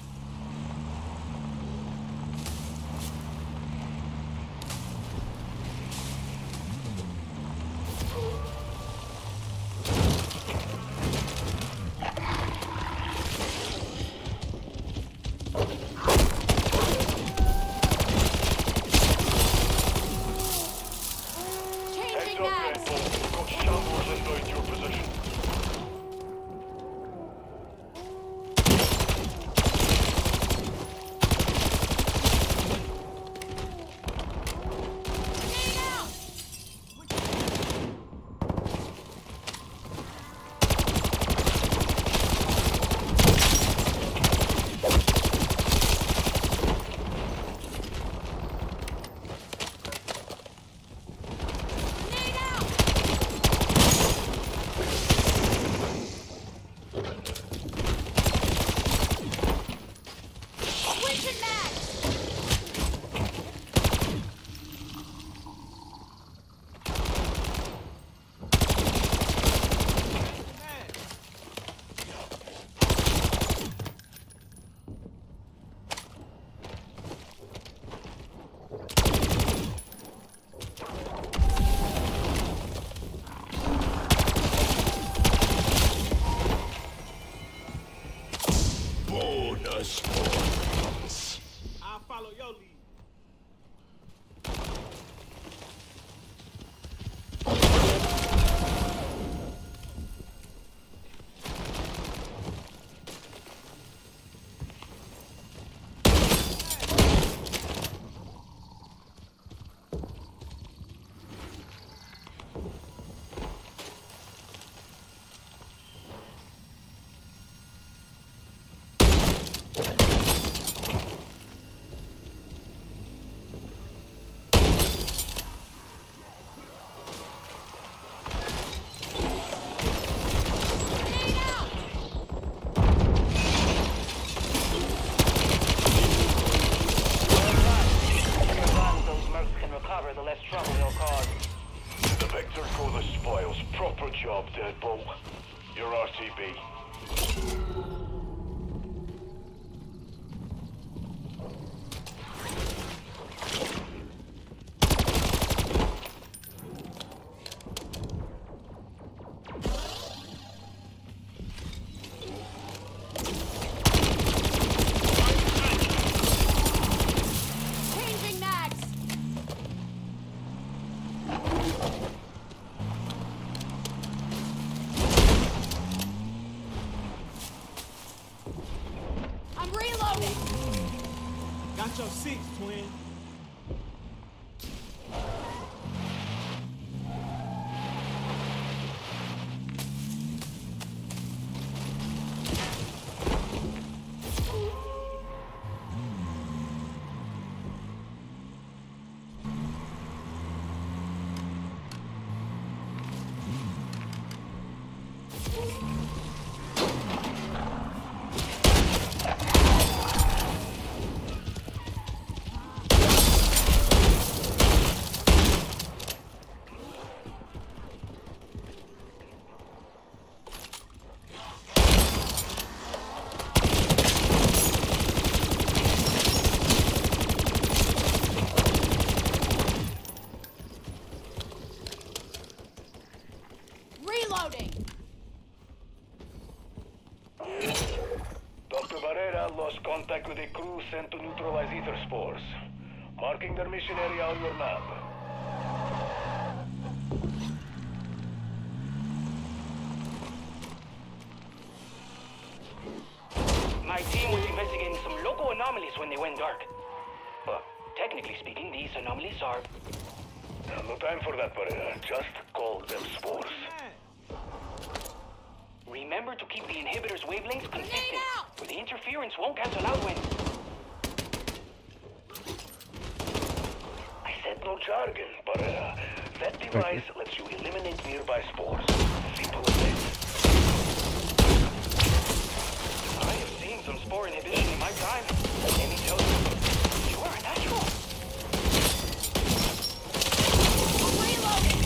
Changing mags. We've got shamblers inbound your position. job, Dirtball. You're R T B. Changing mags. I'm reloading. Got your six, twin. Reloading. Doctor Barrera lost contact with a crew sent to neutralize ether spores. Marking their mission area on your map. My team was investigating some local anomalies when they went dark. But technically speaking, these anomalies are... Now, no time for that, Barrera. Just call them spores. Remember to keep the inhibitor's wavelengths consistent, out! or the interference won't cancel out when... I said no jargon, Barrera. That device lets you eliminate nearby spores. Simple as this. I have seen some spore inhibition in my time. Let me tell you, you are a natural. Reloading.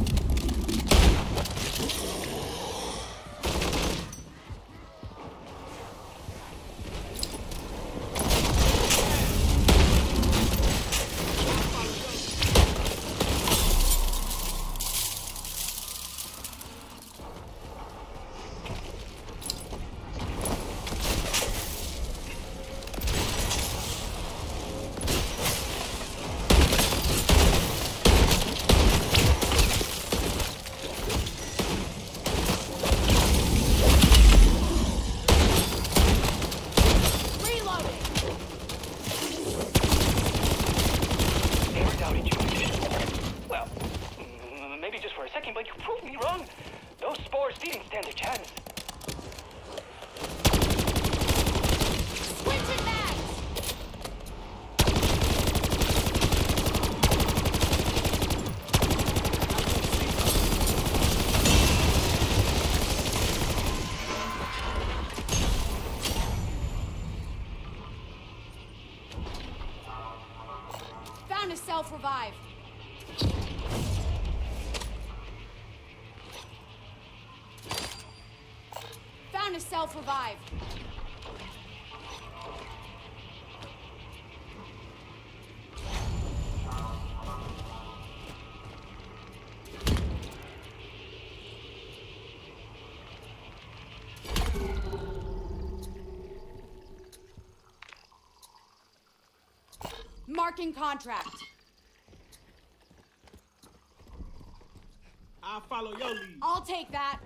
Never doubted you. Well, mm, maybe just for a second, but you proved me wrong. Those spores didn't stand a chance. Switching mags. Found a self-revive. Found a self-revive. Marking contract. I'll follow your lead. I'll take that.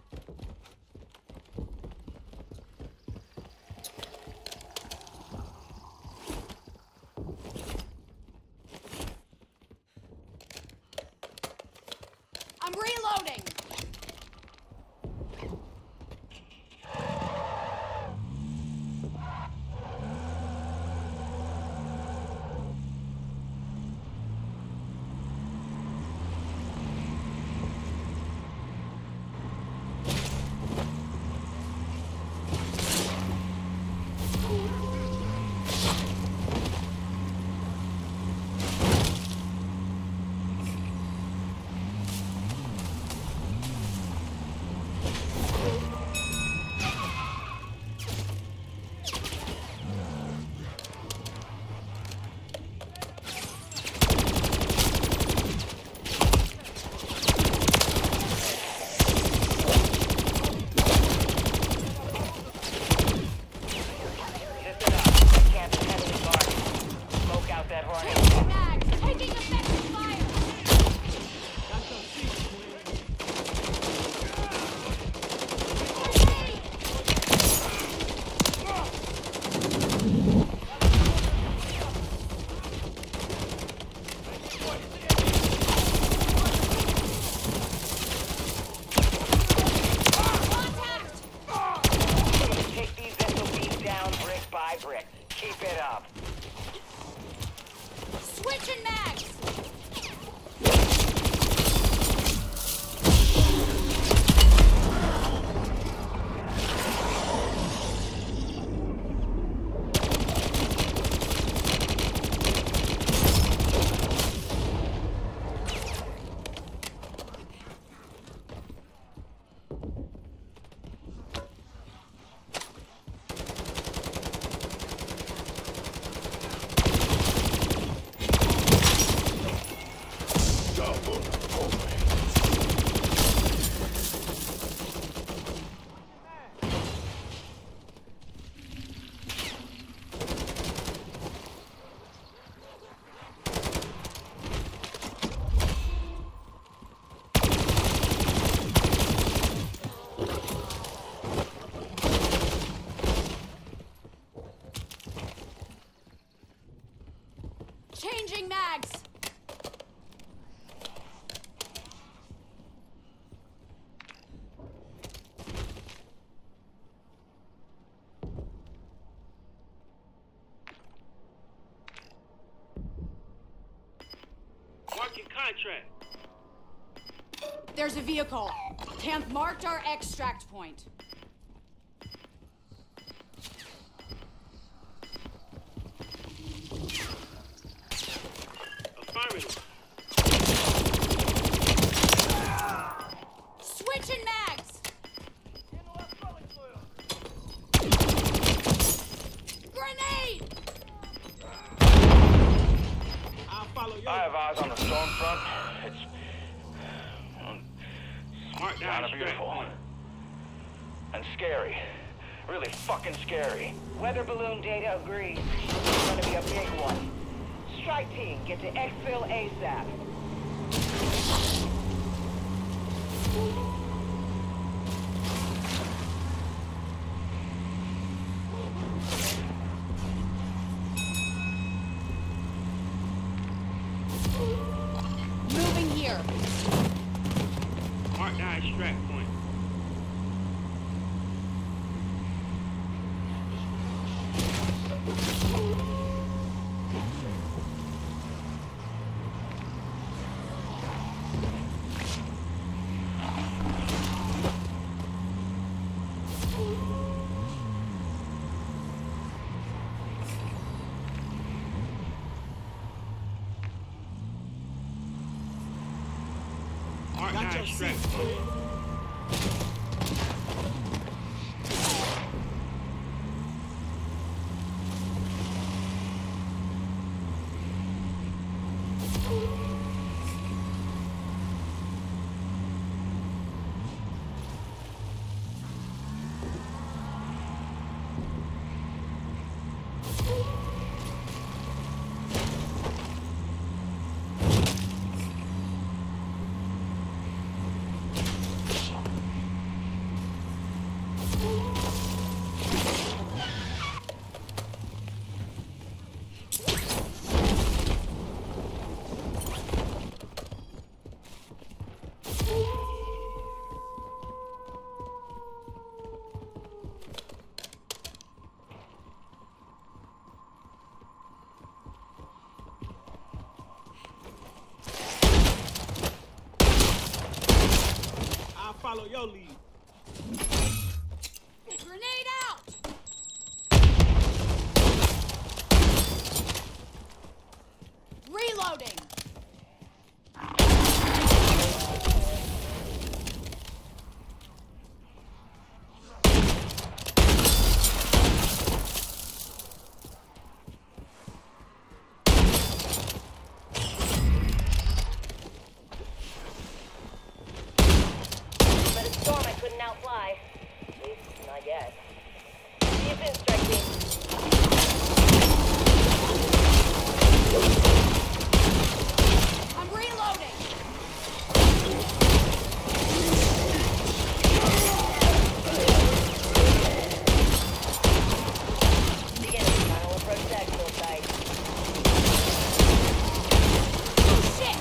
I'm reloading. contract. There's a vehicle. Camp marked our extract point. Affirmative. Switching mags. Grenade! I'll follow you. I have eyes on the storm front. It's Smart down kind of beautiful. And scary. Really fucking scary. Weather balloon data agrees. It's gonna be a big one. Strike team, get to exfil ASAP. Moving here. Mark down extract point. Mark down extract point. I'll follow your lead. Grenade out! Reloading! But a storm I couldn't outfly. At least, not yet. See you soon, strike team. I'm reloading! Beginning final approach to exfil site. Shit!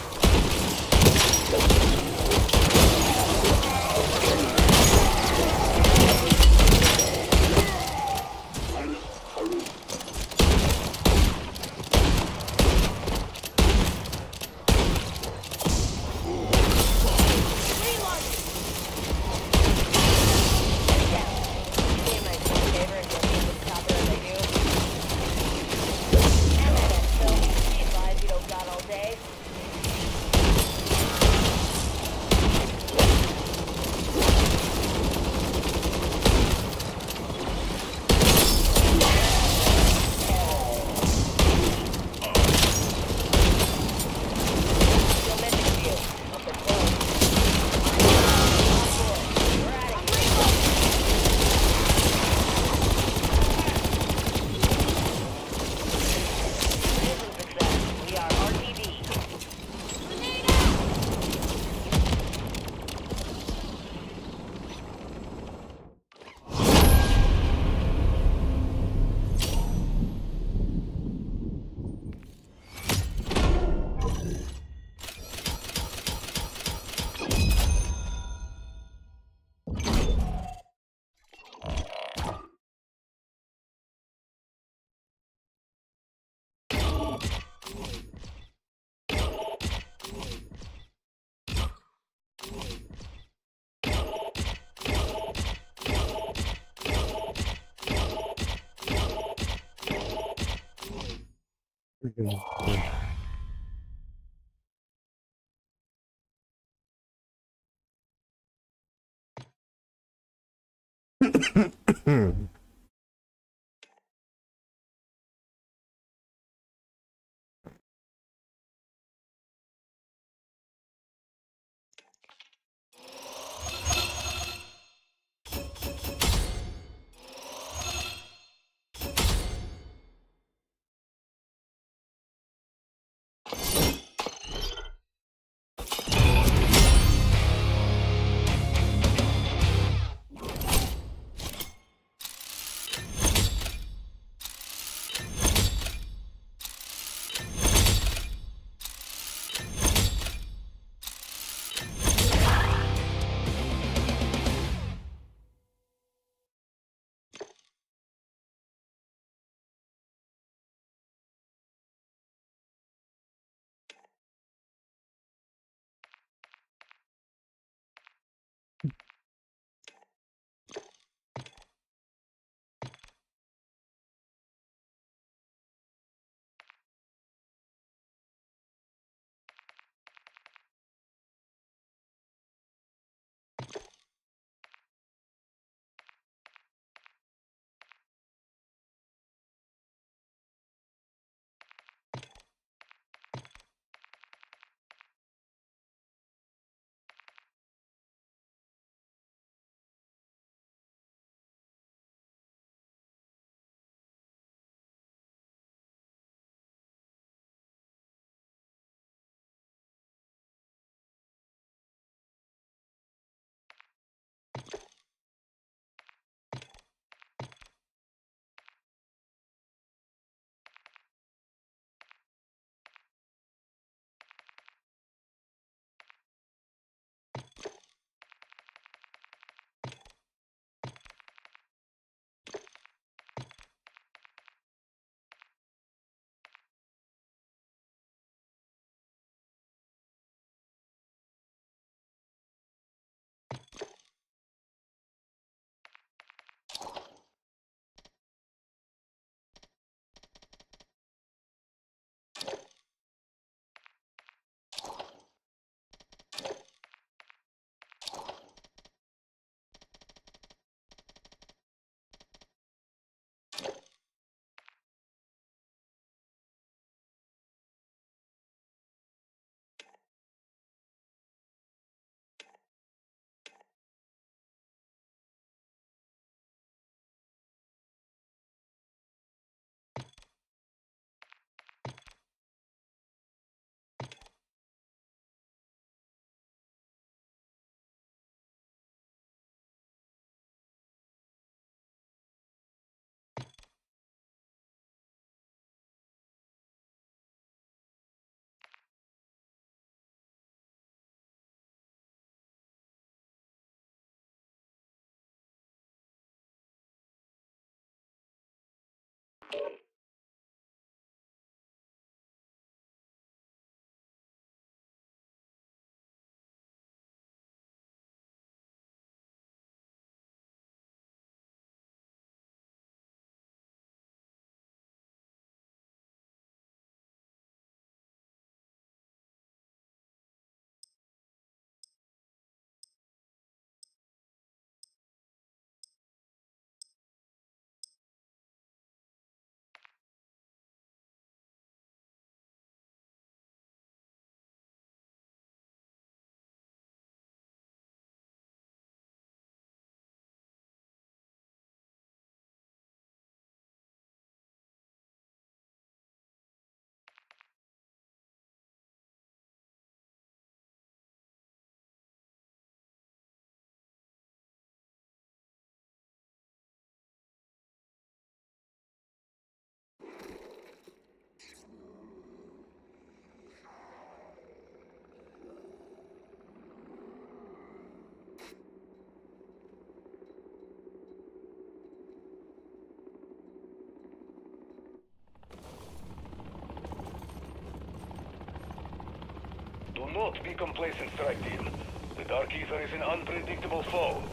Do not be complacent, strike team. The Dark Ether is an unpredictable foe.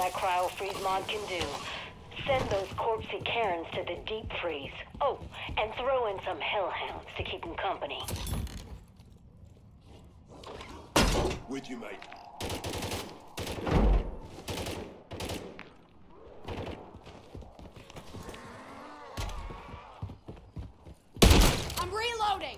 that cryo freeze mod can do. Send those corpsey Karens to the deep freeze. Oh, and throw in some hellhounds to keep them company. With you, mate. I'm reloading!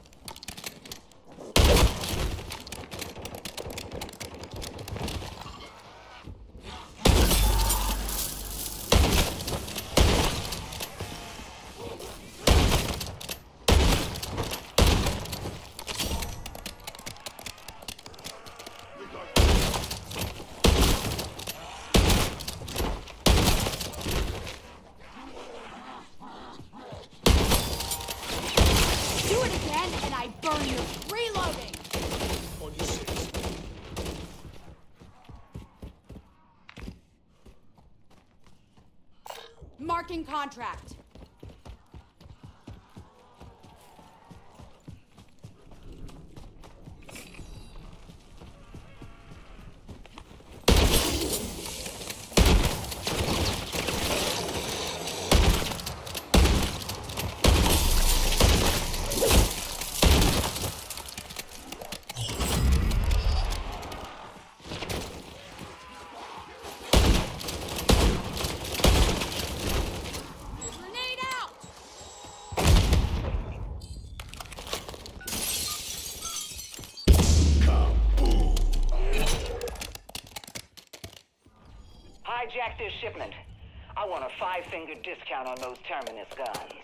Marking contract. Hijack this shipment. I want a five-finger discount on those Terminus guns.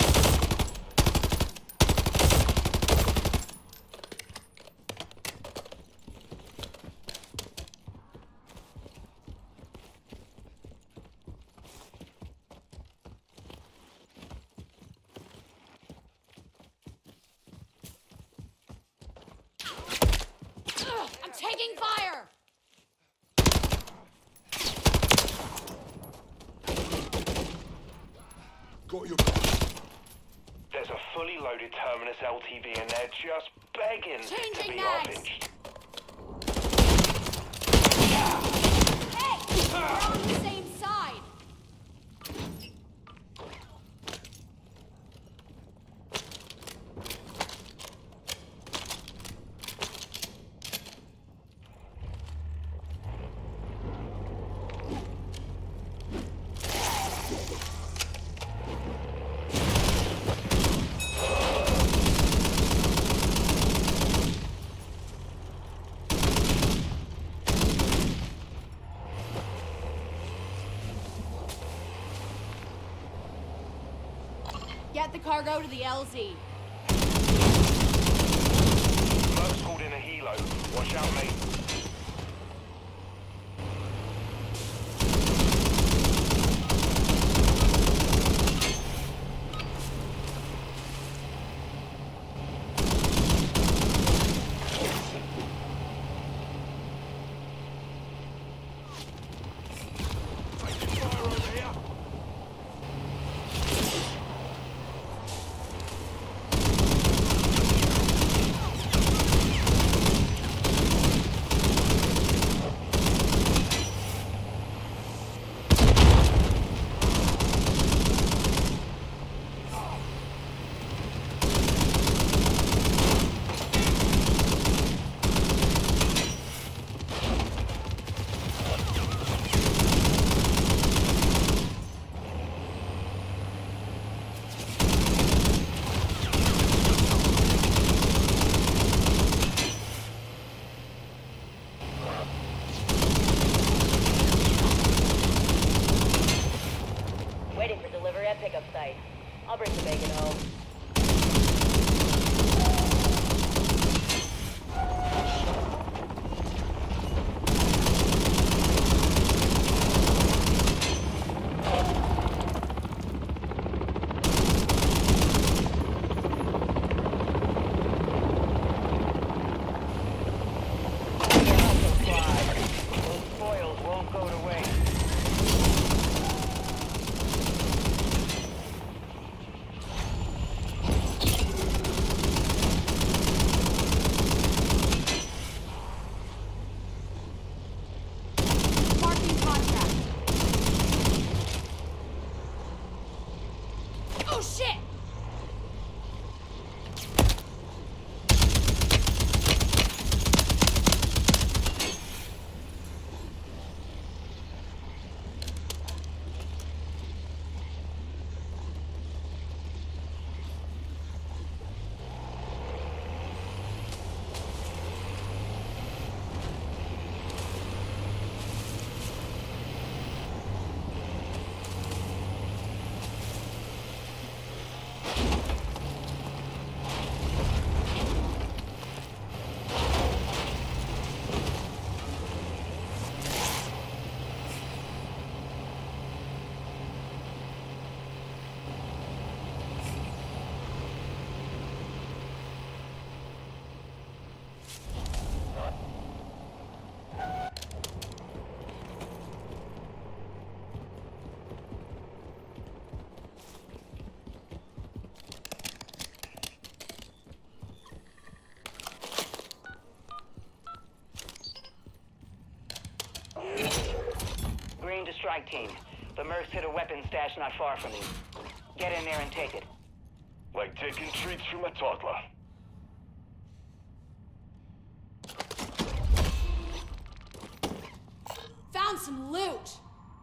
Ugh, I'm taking fire! Got your... There's a fully loaded Terminus L T V and they're just begging Changing to be mags. orange. Hey! We're on the same side! Get the cargo to the L Z. Merc's called in a helo. Watch out, mate. Waiting for delivery at pickup site. I'll bring the bacon home. Those spoils won't go to waste. strike team. The Mercs hid a weapons stash not far from you. Get in there and take it. Like taking treats from a toddler. Found some loot.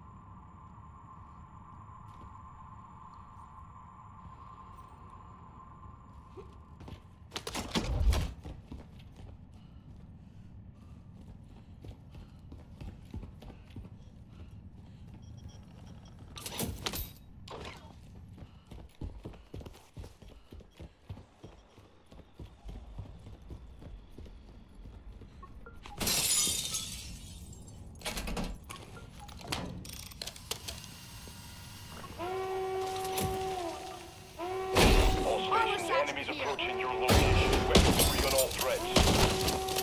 Enemies approaching your location. Weapons free on all threats.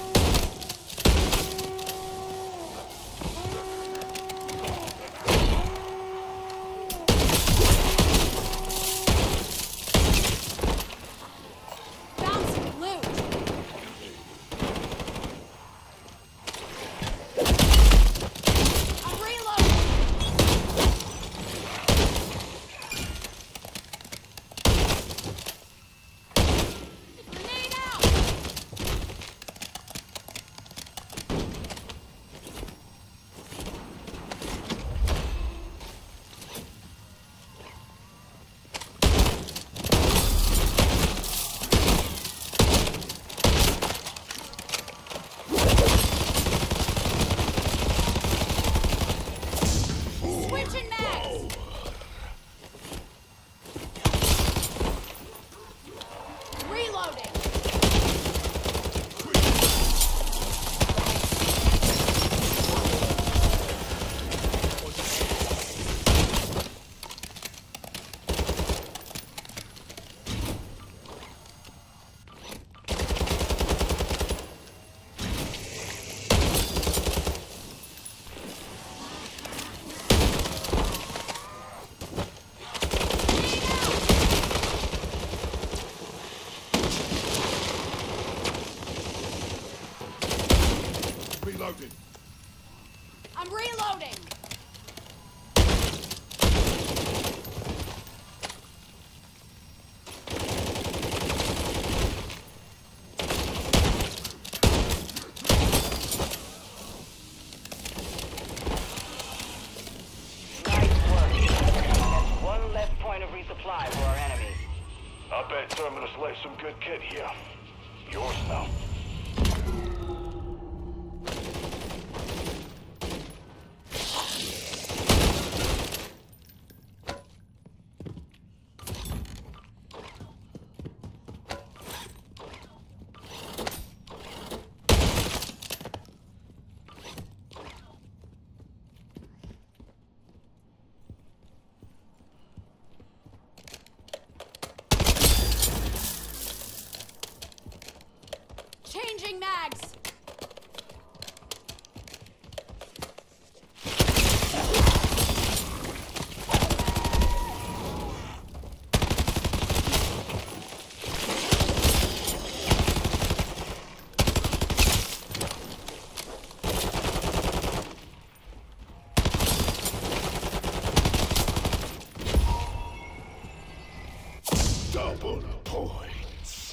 Found some loot. I'm reloading. Grenade out. Switching mags. Reloading. Reloading. I'm reloading. Nice work. That's one less point of resupply for our enemy. I bet Terminus left some good kit here. Yours now. Changing mags. Double points.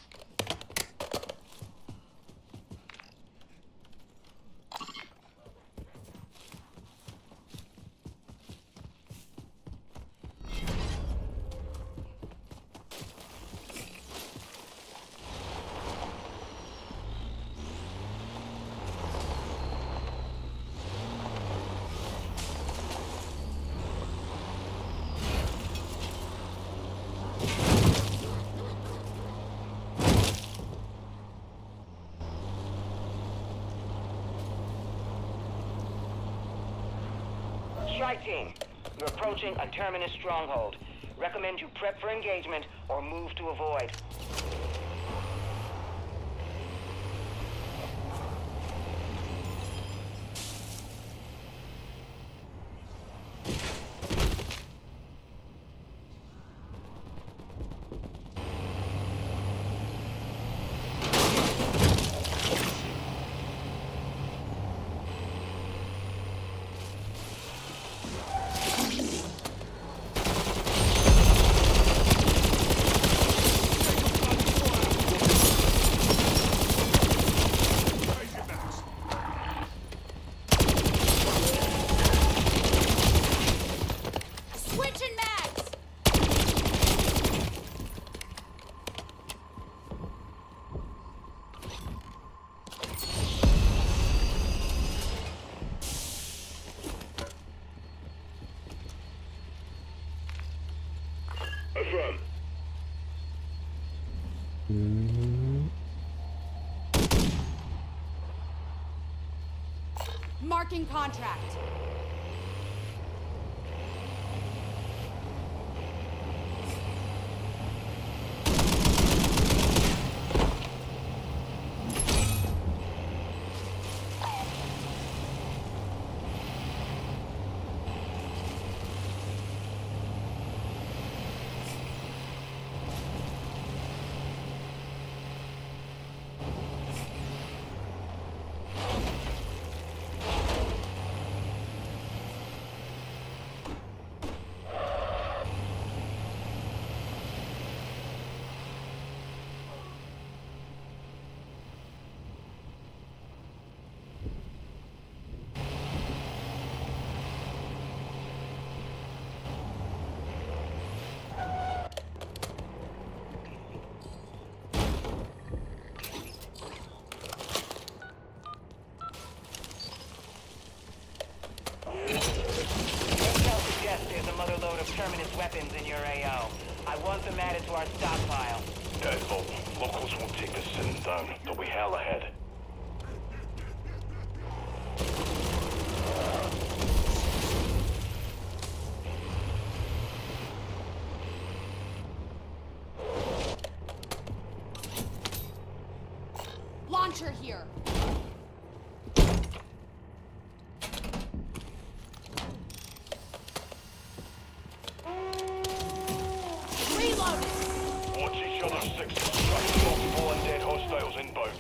Strike team, you're approaching a Terminus stronghold. Recommend you prep for engagement or move to avoid. from? Mm-hmm. Marking contract. Terminus weapons in your A O. I want them added to our stockpile. Careful. Locals won't take us sitting down. There'll be hell ahead. Launcher here. Watch each other's sixes. Track multiple undead hostiles inbound.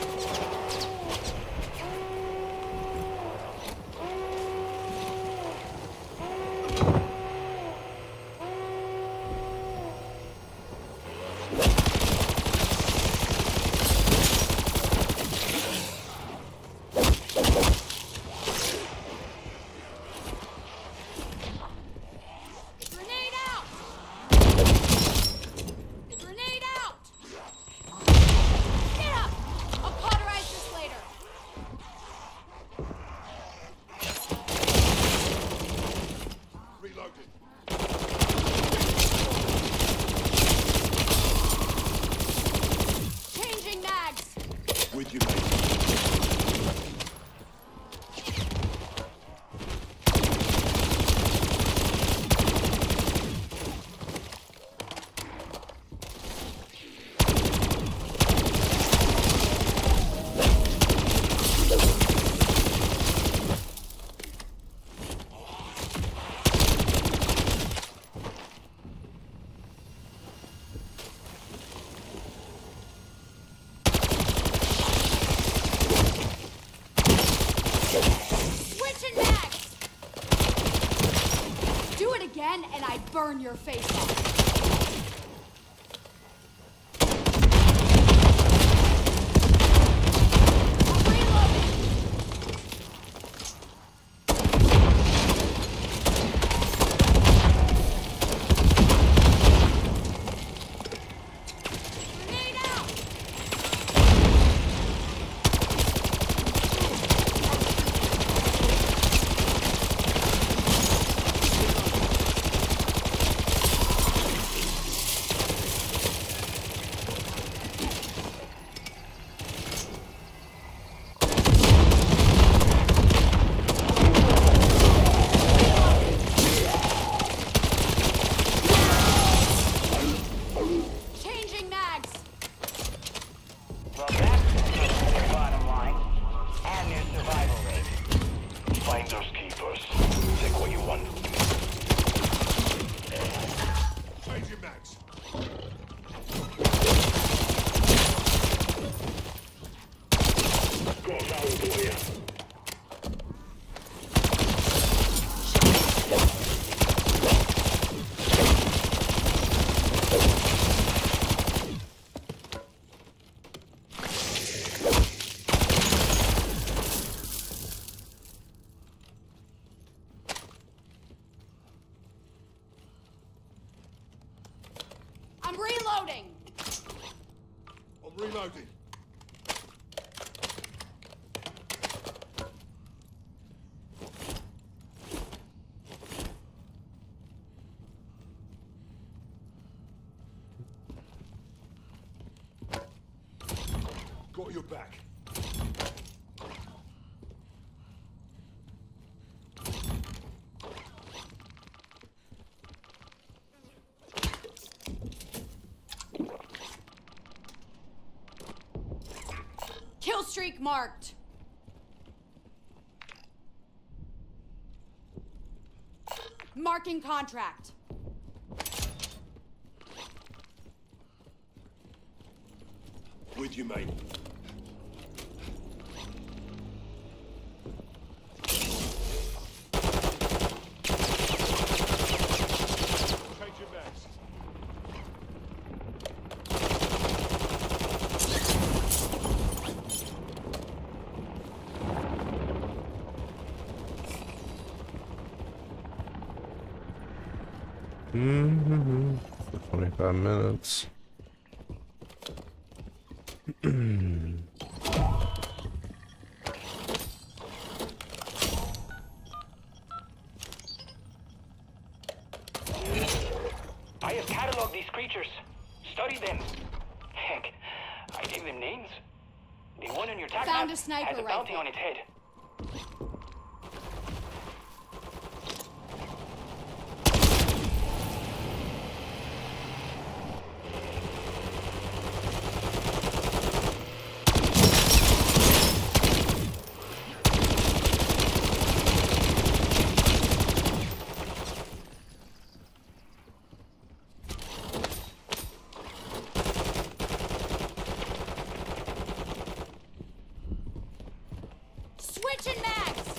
With you, mate. And I burn your face off. I'm reloading! I'm reloading. Got your back. Kill streak marked. Marking contract. With you, mate. Change your backs. Mm-hmm. For twenty-five minutes. I have cataloged these creatures. Study them. Heck, I gave them names. The one on your tac Found map a sniper has a bounty rifle. on its head. Switching mags.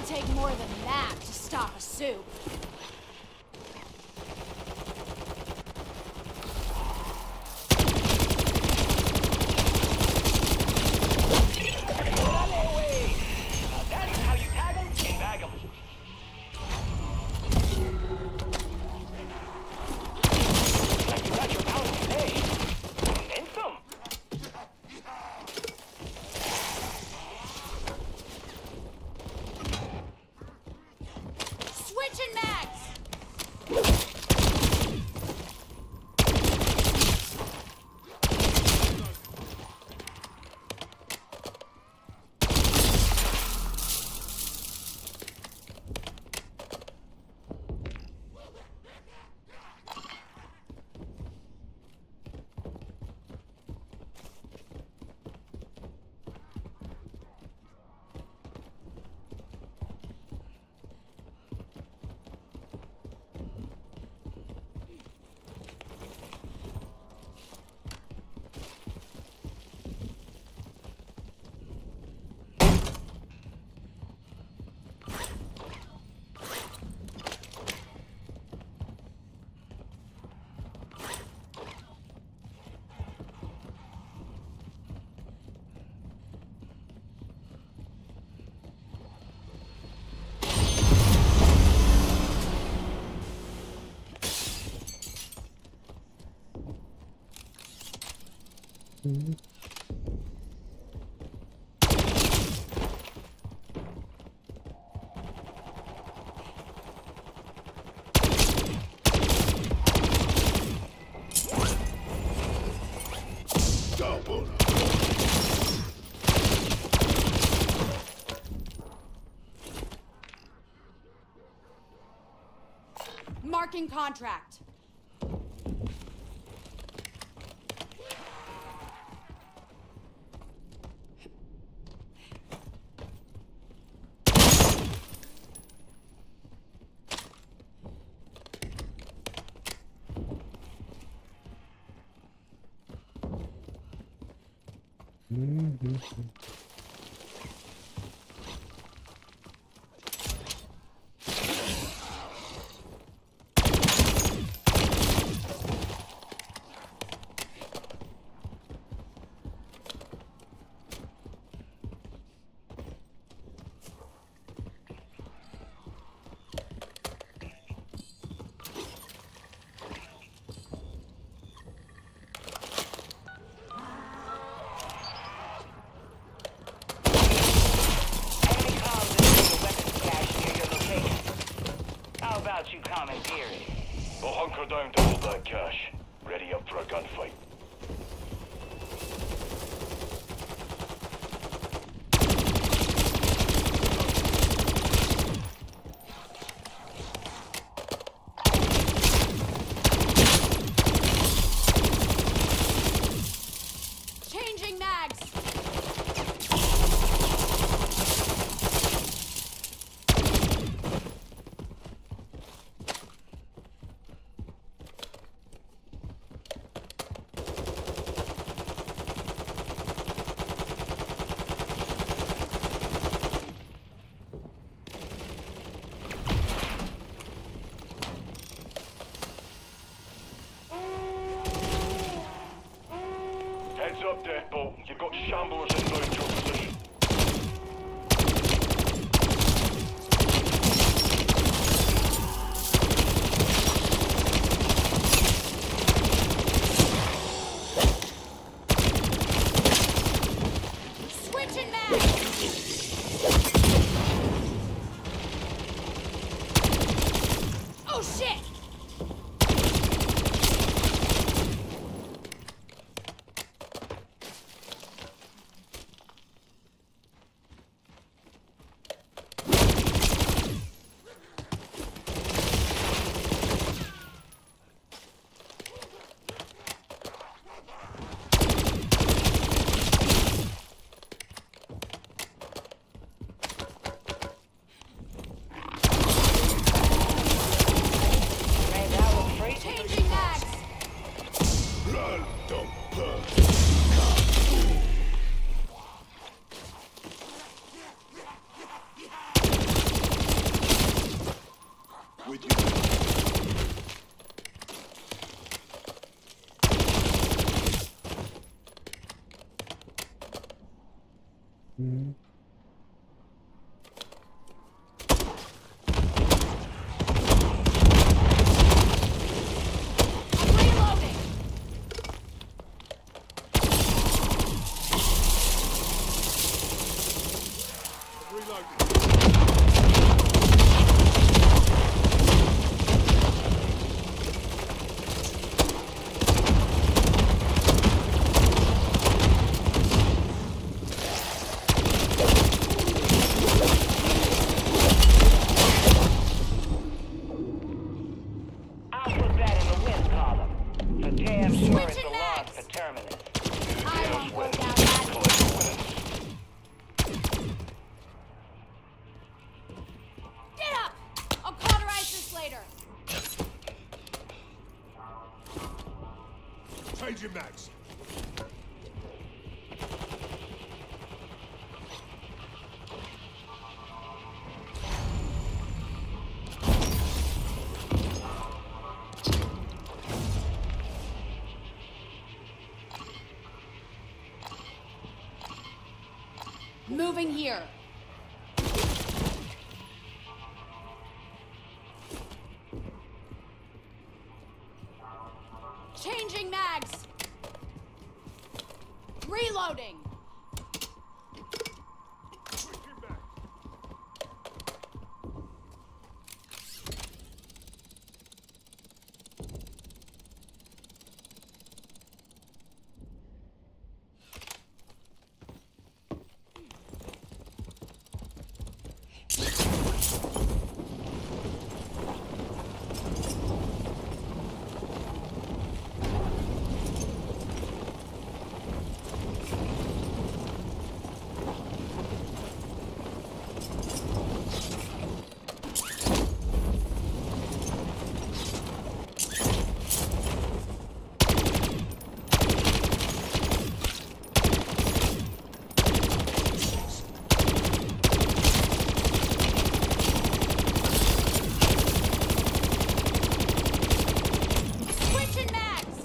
It'll take more than that to stop a soup. That's how you tag them and bag them. Like you got your balance today. And then some. Switching mags! Marking contract. You commandeer it. We'll hunker down to hold that cash. Ready up for a gunfight. Changing mags. Heads up, Deathbolt. You've got shamblers inbound your position. Switching mags. Oh shit! later. Change your mags. Moving here. Changing mags. Reloading. Switching mags.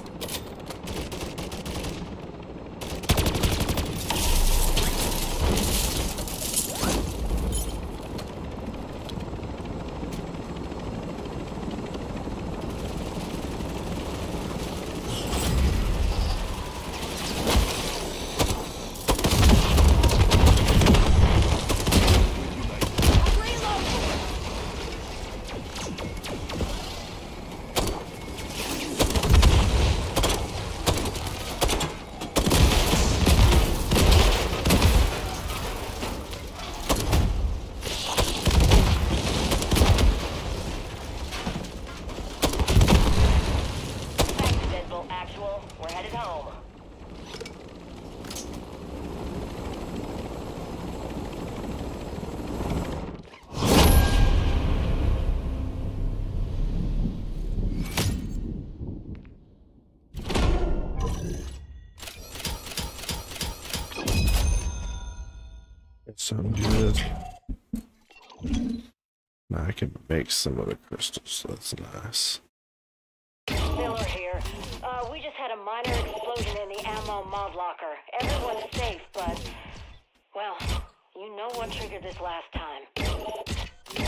Reloading. Thanks, Deadbolt Actual. We're headed home. It's so good. Now I can make some of the crystals. That's nice. Miller here. Uh, we just had a minor explosion in the ammo mod locker. Everyone's safe, but... well, you know what triggered this last time.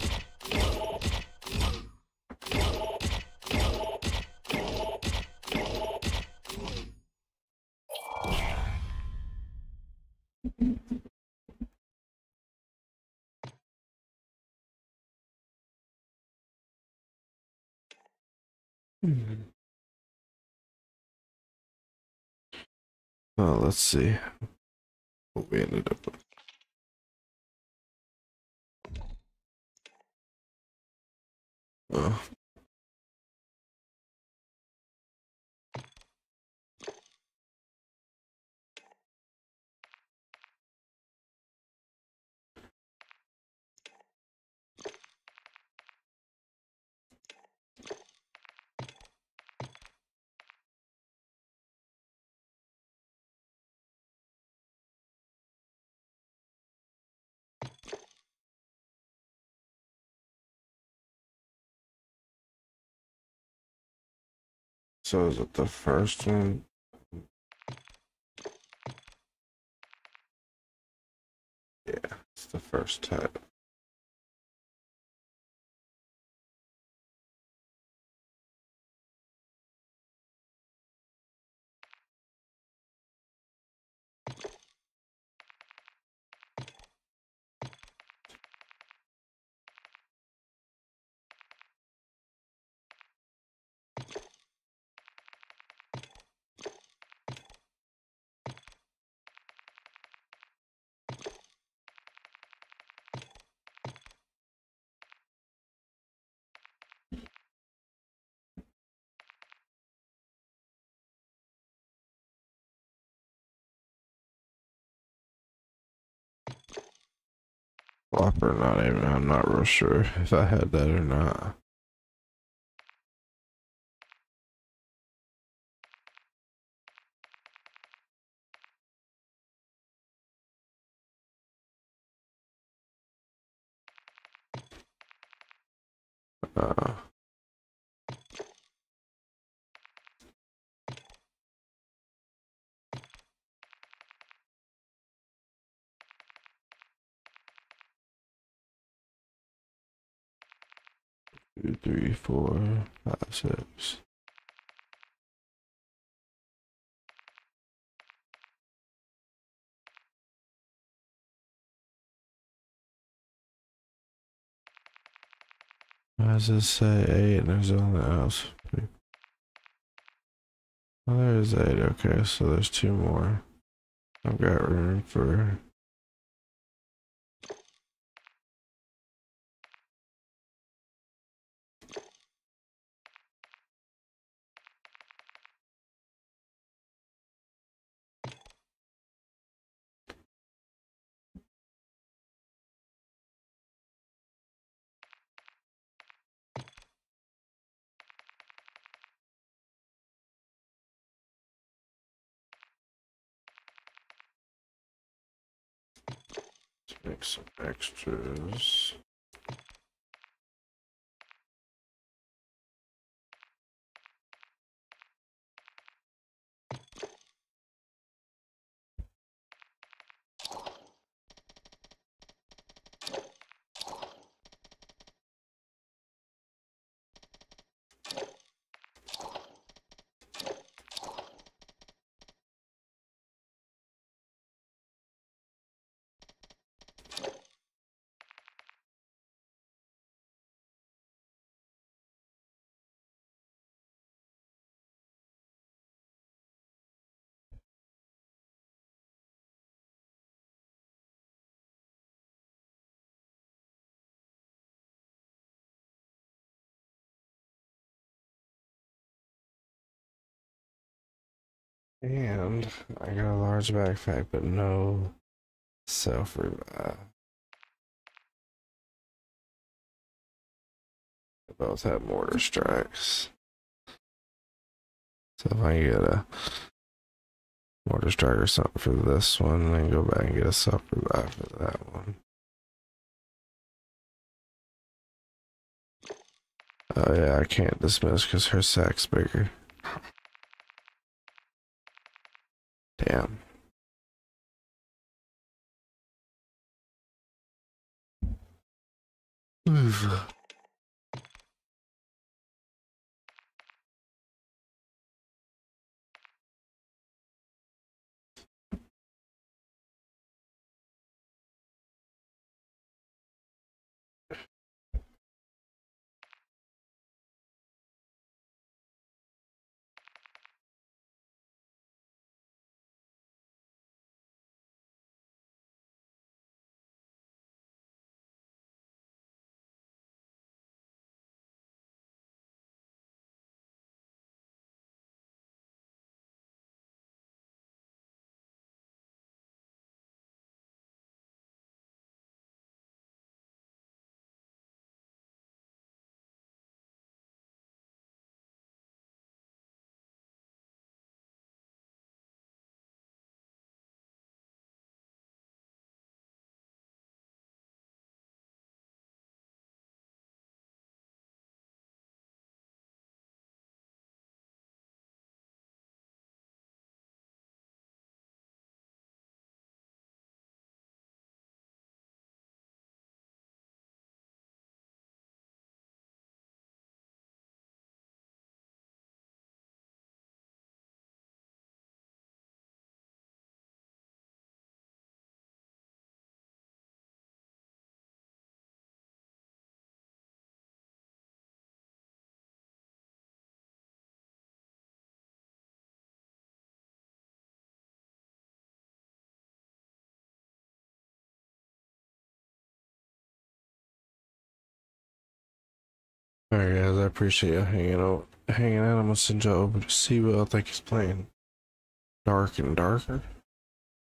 Oh, let's see what we ended up with. Oh. So is it the first one? Yeah, it's the first type. Flopper, not even. I'm not real sure if I had that or not. Uh, two, three, four, five, six. Why does this say eight and there's only else? Oh, there's eight. Okay, so there's two more. I've got room for. Let's make some extras. And I got a large backpack, but no self revive. They both have mortar strikes. So if I get a mortar strike or something for this one, then go back and get a self revive for that one. Oh yeah, I can't dismiss because her sack's bigger. Damn. Oof. Alright guys, I appreciate you hanging out hanging out. I'm gonna send you over to Seawell. I think he's playing Dark and Darker.